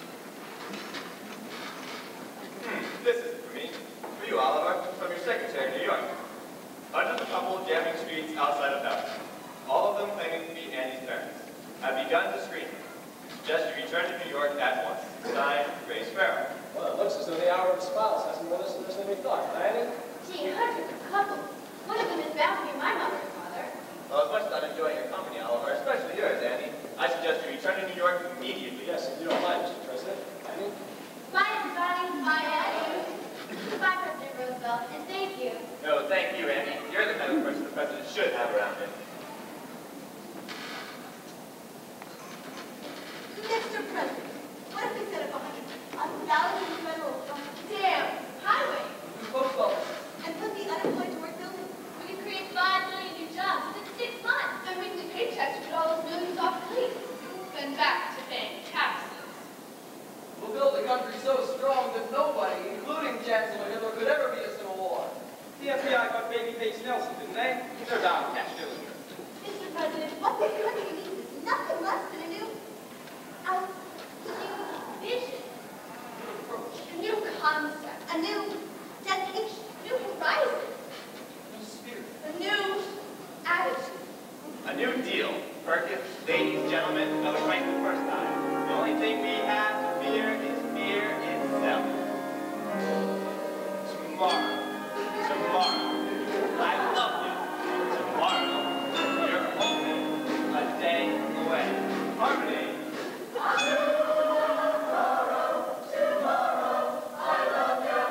Speaker 8: Hmm, this is for me. For you, Oliver, from your secretary in New York. Under the couple jamming streets outside of Dallas, all of them claiming to be Annie's parents, have begun to scream. Suggest you return to New York at once. Signed, Ray Sparrow.
Speaker 5: Well, it looks as though the hour of spouse hasn't been as as we thought, Annie.
Speaker 1: Gee, hundreds of couples. One of them is bound to be my mother and father.
Speaker 8: Well, as much as I'm enjoying your company, Oliver, especially yours, Annie, I suggest you return to New York immediately.
Speaker 5: Yes, if you don't mind, Mister President. Annie?
Speaker 1: Bye, everybody. Bye, Annie. Goodbye, President Roosevelt, and thank you.
Speaker 8: No, thank you, Annie. You're the kind of person the president should have around him.
Speaker 7: Mister President, what if we set up a hundred, a thousand federal
Speaker 4: Damn, highway.
Speaker 7: post office and put the unemployed to work building?
Speaker 4: We could create five million new jobs within six months. And weekly paychecks would get all those millions off police. Then back to paying taxes.
Speaker 9: We'll build a country so strong that nobody, including Chancellor Hitler, could ever beat us in a war.
Speaker 6: The F B I got babyface Nelson, didn't they? They're down to catch Dylan.
Speaker 7: Mister President, what this country needs is nothing less than a new, a new vision,
Speaker 4: A new concept.
Speaker 7: a new dedication,
Speaker 4: A new horizon.
Speaker 9: New spirit.
Speaker 4: A new attitude.
Speaker 8: A new deal. Perkins, ladies, gentlemen, I was right the first time. The only thing we have to fear is fear itself. Tomorrow. Tomorrow. I love you. Tomorrow. You're only a day away. Harmony.
Speaker 1: Tomorrow, tomorrow, I love you.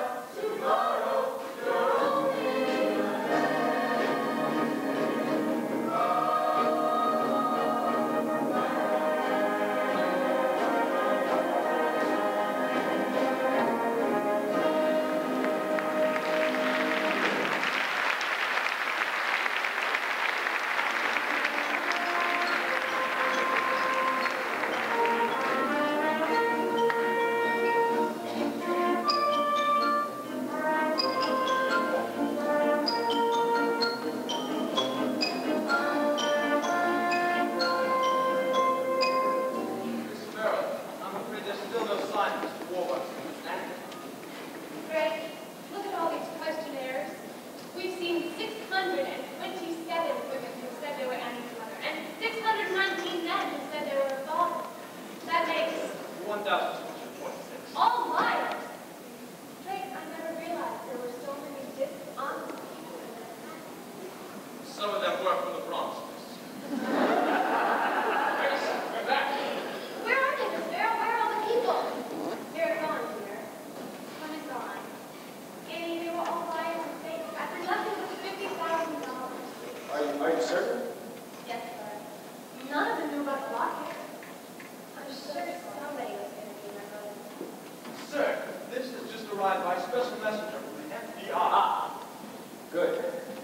Speaker 6: certified by special messenger from the F B I.
Speaker 5: Ah, good.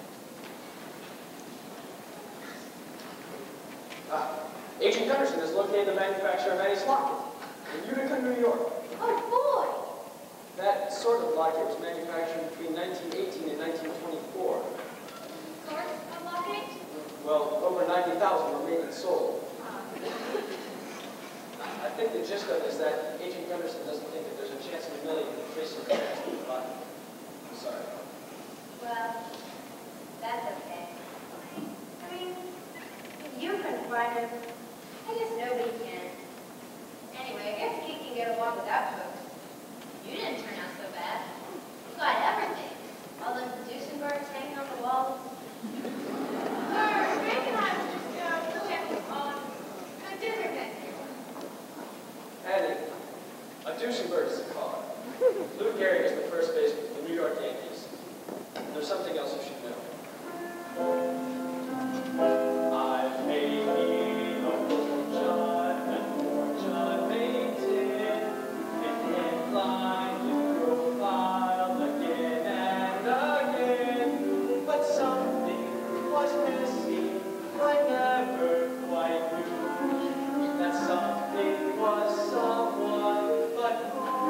Speaker 5: Ah, Agent Gunderson has located the manufacturer of Annie's locket in Utica, New York.
Speaker 1: Oh, boy!
Speaker 5: That sort of locket was manufactured between nineteen eighteen and nineteen twenty-four.
Speaker 1: Sort of locket?
Speaker 5: Well, over ninety thousand were made and sold. I think the gist of it is that Agent Gunderson doesn't think that there's a chance in a million of tracing the locket. I'm sorry.
Speaker 1: Well, that's okay. I mean, if you couldn't find him, I guess nobody can. Anyway, I guess he can get along without folks. You didn't turn out so bad. You got everything. All those producing birds hanging on the walls.
Speaker 4: Sir, Frank and I were just uh, checking on a dinner menu.
Speaker 5: Annie, a Duesenberg is a caller. Lou Gehrig is the first baseman for the New York Yankees. There's something else you should know. I've made me a fortune, and fortune maintained, and inclined to profile again and again. But something was missing, I never quite knew. That something was someone, but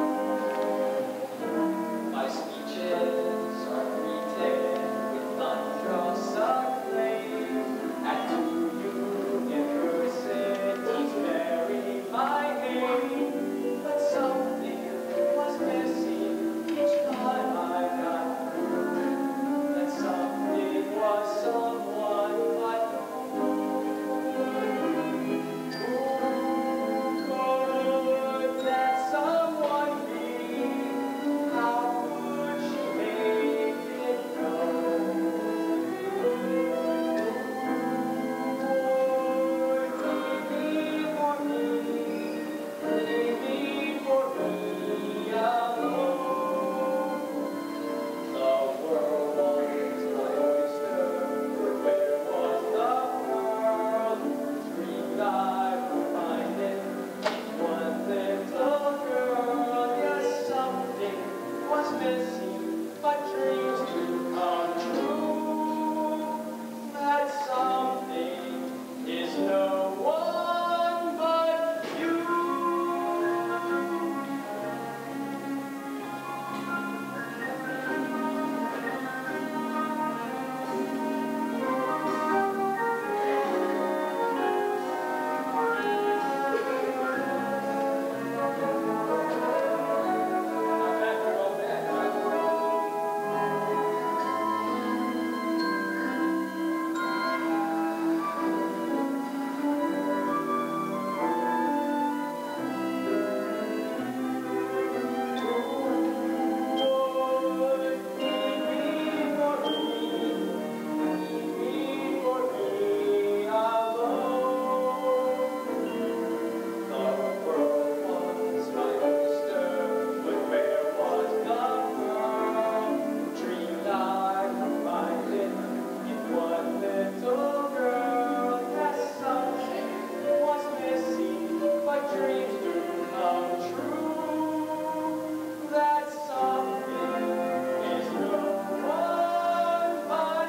Speaker 5: my speeches are greeted with thunderous acclaim. And to you universities bury my name. But something was missing each time I got through. That something was someone, but who could that someone be? How could she make it known? Would he be for me, leave me for me alone? The world was my oyster, but where was the pearl? Dreamed I would find it, one little girl. Yes, something was missing, but dreams do come true. That something is no one but you. Not bad for an old man, huh? Would he be for me, leave me for me alone? The world was my oyster, but where was the pearl? Dreamed I would find it in one little girl. Yes, something was missing, but dreams do come true. That something is no one but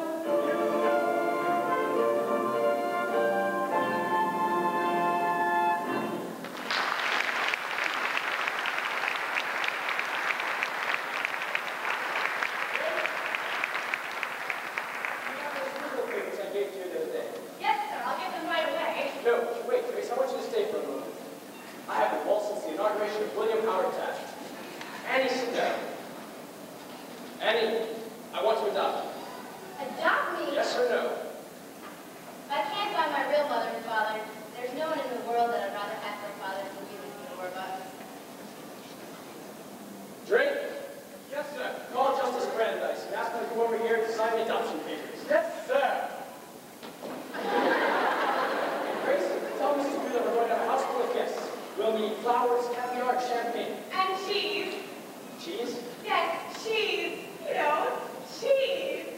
Speaker 5: papers I gave to you the other day.
Speaker 4: Yes, sir, I'll get them right away.
Speaker 5: No, wait, Grace, I want you to stay for a moment. I have been all since the inauguration of William Howard Taft. Annie, sit down. Annie, I want to adopt you.
Speaker 1: Adopt me?
Speaker 5: Yes or no?
Speaker 1: If I can't find my real mother and father, there's no one in the world that I'd rather have for a father than you and Theodore Buck.
Speaker 5: Drake,
Speaker 6: Yes, sir.
Speaker 5: call Justice Brandeis and ask him to come over here to sign the adoption papers.
Speaker 6: Yes, sir.
Speaker 5: Grace, tell Missus Wheeler we're going to have a house full of guests. We'll need flowers, caviar, and champagne.
Speaker 4: And cheese.
Speaker 5: Cheese?
Speaker 4: Yes, cheese. You know, cheese.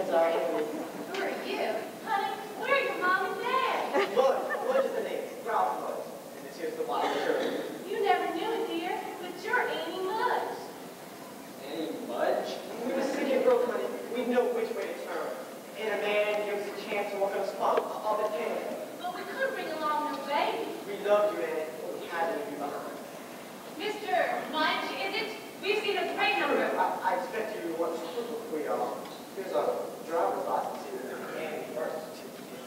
Speaker 8: names are Annie.
Speaker 4: Who are you? Honey, where are your mom and dad?
Speaker 8: Mudge. Mudge is the name. Ralph Mudge. And this here's the wild Shirley.
Speaker 4: You never knew it, dear, but you're Annie Mudge.
Speaker 5: Annie Mudge?
Speaker 8: We were sick and broke, honey. We know which way to turn. And a man gives us a chance to walk on the spot of the can.
Speaker 4: But we could bring along no baby.
Speaker 8: We loved you, Annie, but we had to leave you behind.
Speaker 4: Mister Mudge, is it? We've seen a great number of...
Speaker 8: I, I expect you to watch football for y'all. Here's our driver's license here. And birth certificate.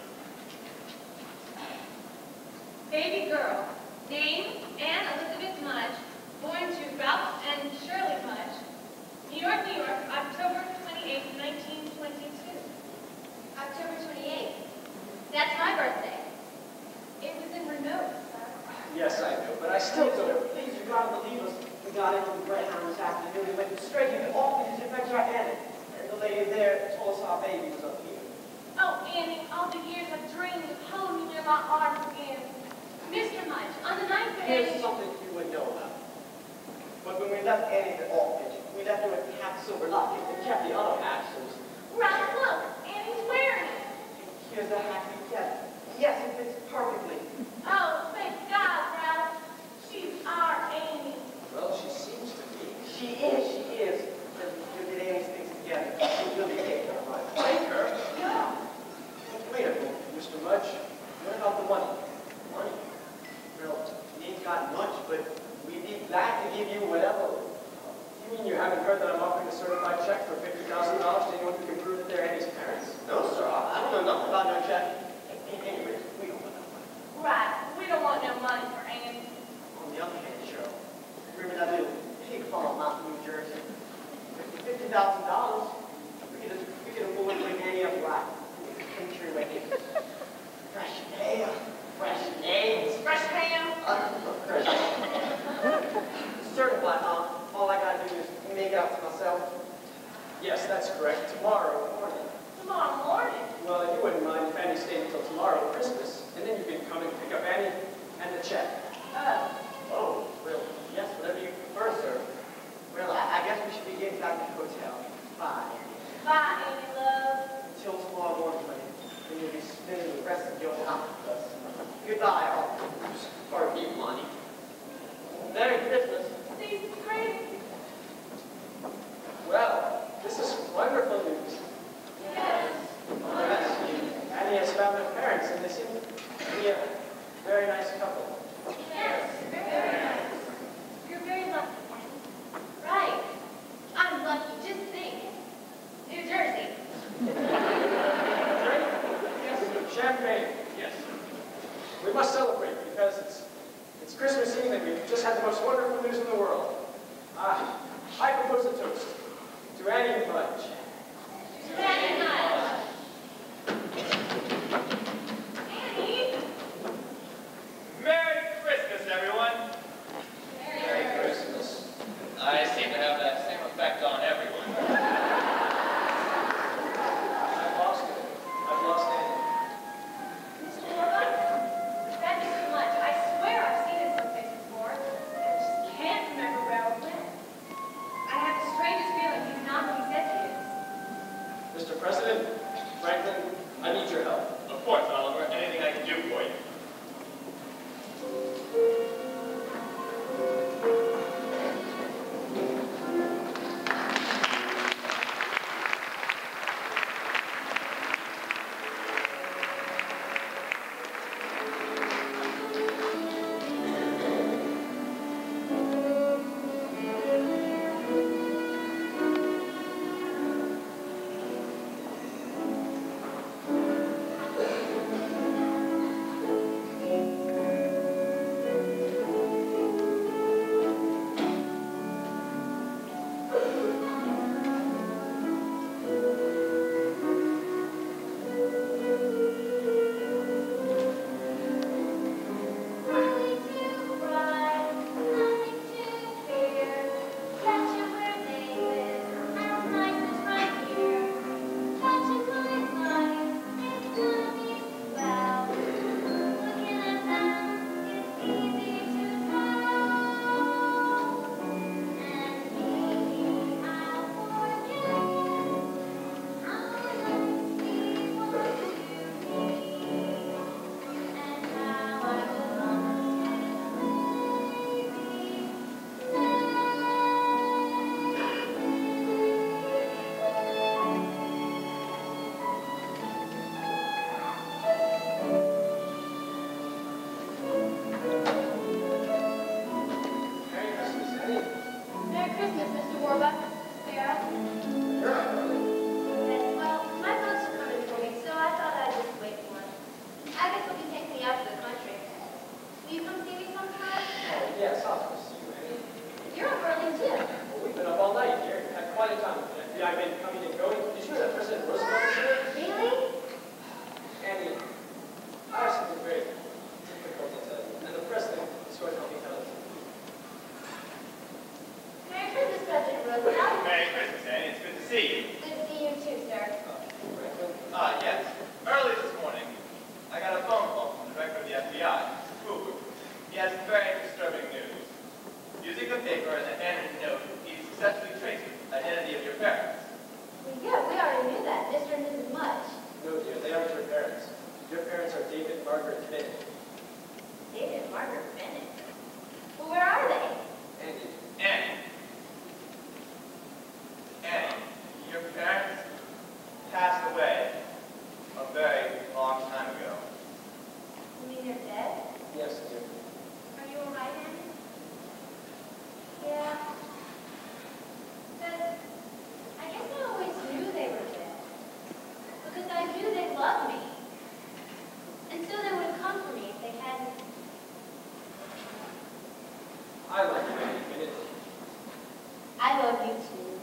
Speaker 4: Baby girl, name Anne Elizabeth Mudge, born to Ralph and Shirley Mudge, New York, New York, October twenty-eighth, nineteen twenty-two.
Speaker 3: October twenty-eighth.
Speaker 4: That's my birthday. It was in Renault, sir.
Speaker 5: Yes, I know, but I still don't.
Speaker 8: Please, you gotta believe us. We got into the Greyhound this afternoon and went straight into all these adventures our Annie. And the lady there told us our baby was up here.
Speaker 4: Oh, Annie, all the years I've dreamed of holding you in my arms again. Mister Mudge, on the ninth
Speaker 8: Here's
Speaker 4: day...
Speaker 8: something you would know about. But when we left Annie at the orphanage, we left her with half silver locket and kept the other half so
Speaker 4: Ralph, look, Annie's wearing it.
Speaker 8: here's the half we kept. Yes, it fits perfectly.
Speaker 4: Oh, thank God, Ralph. She's our Annie.
Speaker 5: Well, she seems to be.
Speaker 8: She is, she is. But you get Annie's things together. She'll really take her right.
Speaker 5: Take her?
Speaker 8: Yeah.
Speaker 5: Wait a minute, Mister Mudge. What about the money?
Speaker 8: Money. Well, we ain't got much, but we'd be glad to give you whatever.
Speaker 5: You mean you haven't heard that I'm offering a certified check for fifty thousand dollars to anyone who can prove that they're Annie's parents?
Speaker 8: No, sir. I don't know nothing about no check. Anyway, we don't want no money.
Speaker 4: Right, we don't want no money for Annie.
Speaker 8: On the other hand, Cheryl, remember that little pig farm out in New Jersey? Fifty thousand dollars, we could we could afford to bring Annie up right. Country wedding. Fresh air, fresh names,
Speaker 4: Fresh ham?
Speaker 8: uh, fresh. Certified, huh? All I gotta do is make it out to myself.
Speaker 5: Yes, that's correct. Tomorrow morning.
Speaker 4: Tomorrow morning.
Speaker 5: Well, if you wouldn't mind if Annie stayed until tomorrow, Christmas, and then you can come and pick up Annie and the check.
Speaker 4: Oh,
Speaker 8: Oh, well, yes, whatever you prefer, sir. Well, I, I guess we should be getting back to the hotel. Bye.
Speaker 4: bye, Annie love.
Speaker 8: Until tomorrow morning, honey, when you'll be spending the rest of your life with us. Goodbye, all. Or you, money. Merry Christmas.
Speaker 4: These crazy.
Speaker 5: Well, this is wonderful news.
Speaker 4: Yes.
Speaker 5: Annie has found her parents, and they seem to be a very nice couple.
Speaker 4: Yes, very nice. You're very lucky, Annie. Right. I'm lucky. Just think. New Jersey.
Speaker 5: Yes, champagne. Yes. We must celebrate because it's it's Christmas Eve and we've just had the most wonderful news in the world. Ah, I propose a toast to Annie Mudge.
Speaker 4: Very nice. Annie.
Speaker 10: Merry Christmas, everyone.
Speaker 5: Merry Christmas.
Speaker 10: I seem to have that same effect on everyone.
Speaker 5: I've lost it. I've lost Annie.
Speaker 4: Mister Morgan, thank you so much. I swear I've seen it someplace before. I just can't remember where or when. I have the strangest feeling he's not what he says he is.
Speaker 5: Mister President, Franklin, I need your help.
Speaker 10: Of course, Oliver. Anything I can do for you.
Speaker 5: Margaret Bennett.
Speaker 1: David and Margaret Bennett. Well, where are they?
Speaker 5: Andy.
Speaker 10: Annie. Annie, your parents passed away a very long time ago.
Speaker 1: You mean they're dead?
Speaker 5: Yes, dear.
Speaker 1: Are you all right, Annie? Yeah. But I guess I always knew they were dead. Because I knew they loved me. And so they would have come for me if they hadn't.
Speaker 5: I like you, Andy Bennett.
Speaker 1: I love you too.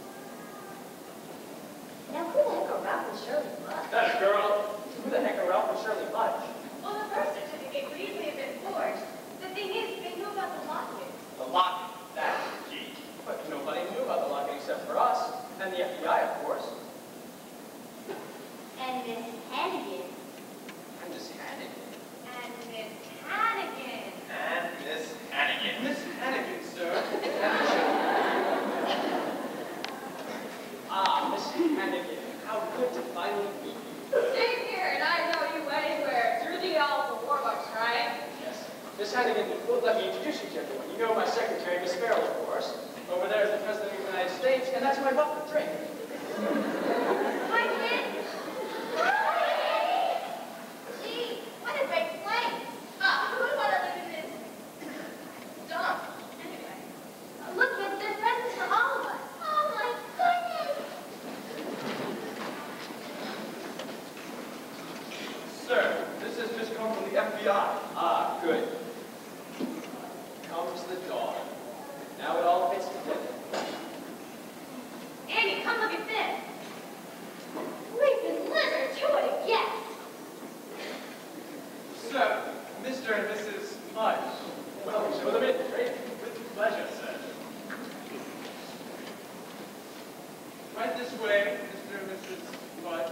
Speaker 1: Now who the heck are Ralph and Shirley Buck?
Speaker 5: That girl. Who the heck are Ralph and Shirley Mudge?
Speaker 1: Well, the birth certificate could easily have been forged. The thing is, they knew about the locket.
Speaker 10: The locket, that's the key.
Speaker 5: But nobody knew about the locket except for us. And the F B I, of course.
Speaker 1: And Miss Hannigan.
Speaker 5: And Miss Hannigan.
Speaker 1: And Miss Hannigan.
Speaker 10: And Miss Hannigan.
Speaker 9: Miss Hannigan, sir.
Speaker 5: Ah, Miss Hannigan. How good to finally meet you.
Speaker 4: Same here, and I know you anywhere. Through the Alpha Warbucks, right?
Speaker 5: Yes. Miss Hannigan, well, let me introduce you to everyone. You know my secretary, Miss Farrell, of course. Over there is the President of the United States, and that's my butler, Drake.
Speaker 1: Hi, kid. Hi. Gee, what a great place. Uh, who would want to live in this dump? Anyway, uh, look, miss, there's presents for all of us. Oh, my goodness.
Speaker 9: Sir, this has just come from the F B I.
Speaker 5: Ah, good. Comes the dawn. Now it all fits together.
Speaker 1: Andy, come look at this. Leaping lizards, who would have guessed?
Speaker 9: Sir, Mister and Missus Mudge.
Speaker 5: Well, show them in, Drake.
Speaker 9: With pleasure, sir. Right this way, Mister and Missus Mudge.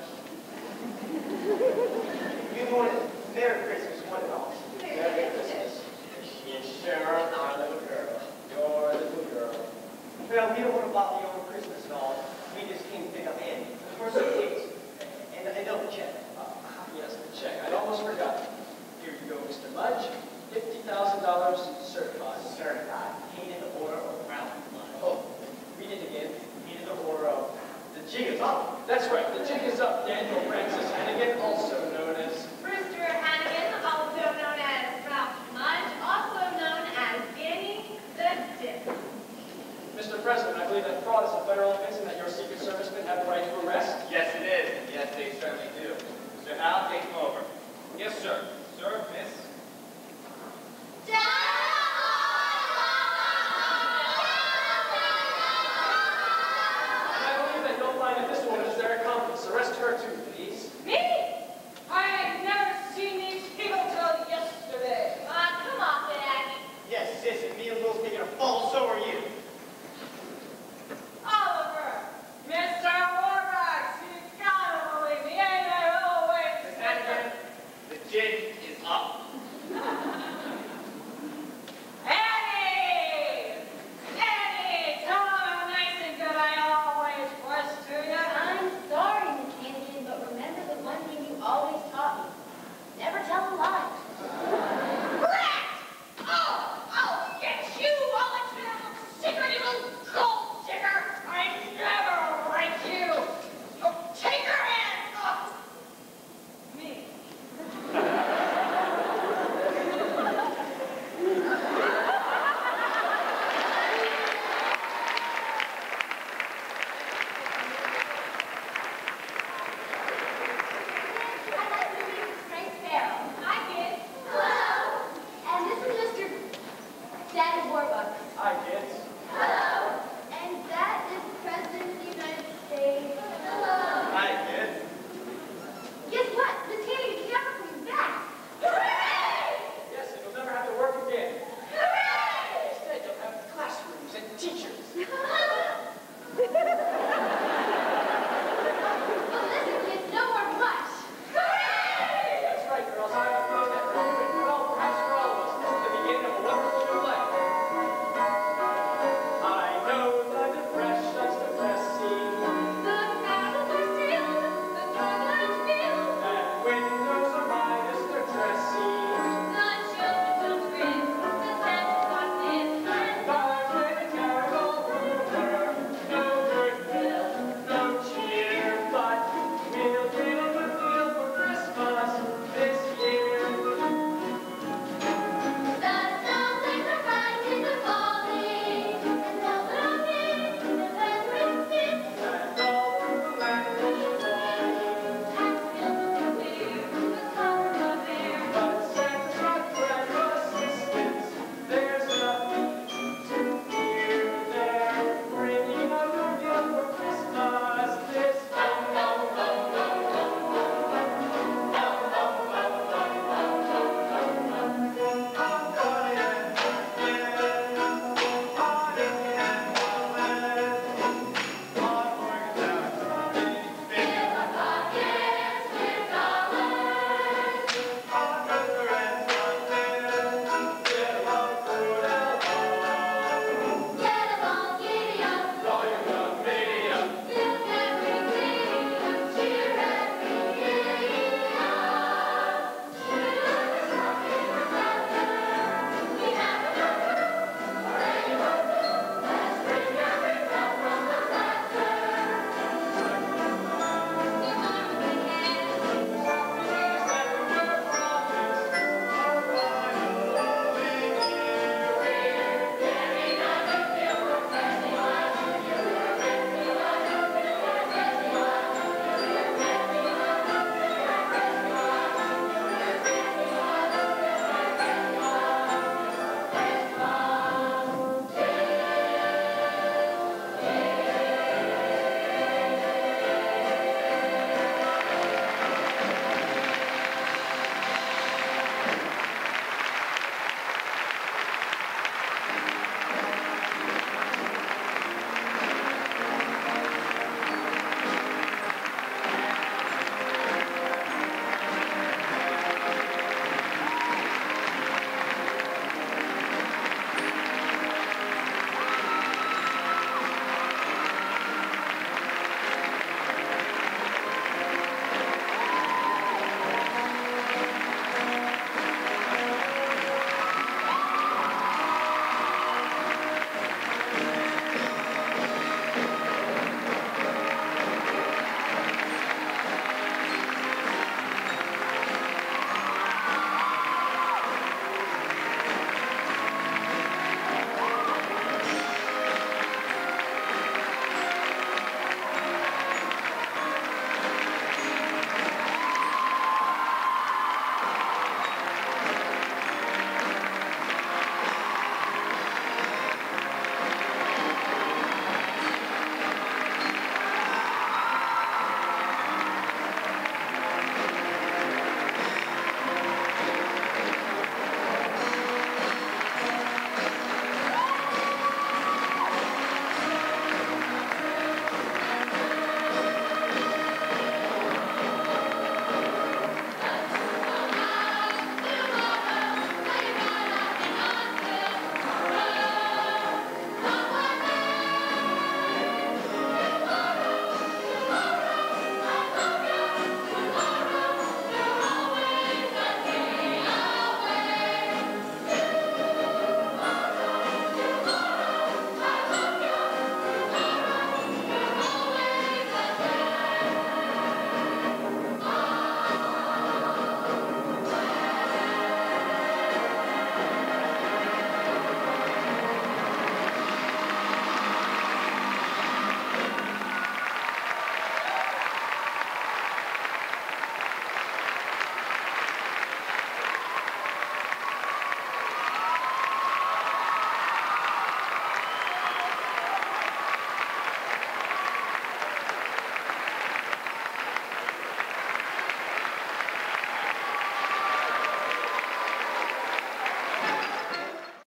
Speaker 8: Good morning. Merry Christmas, one and all.
Speaker 1: Merry Christmas.
Speaker 8: You sure are a little girl.
Speaker 5: You're a little girl.
Speaker 8: Well, we don't want to bother you on Christmas and all. We just came to pick up Andy. For some kids. And, and don't check.
Speaker 5: Uh, yes, the check. I'd almost forgotten. Here you go, Mister Mudge. fifty thousand dollars certified.
Speaker 8: Certified. Paid in the order of Ralph Mudge.
Speaker 5: Oh, read it again.
Speaker 8: Paid in the order of the jig is up.
Speaker 5: That's right. The jig is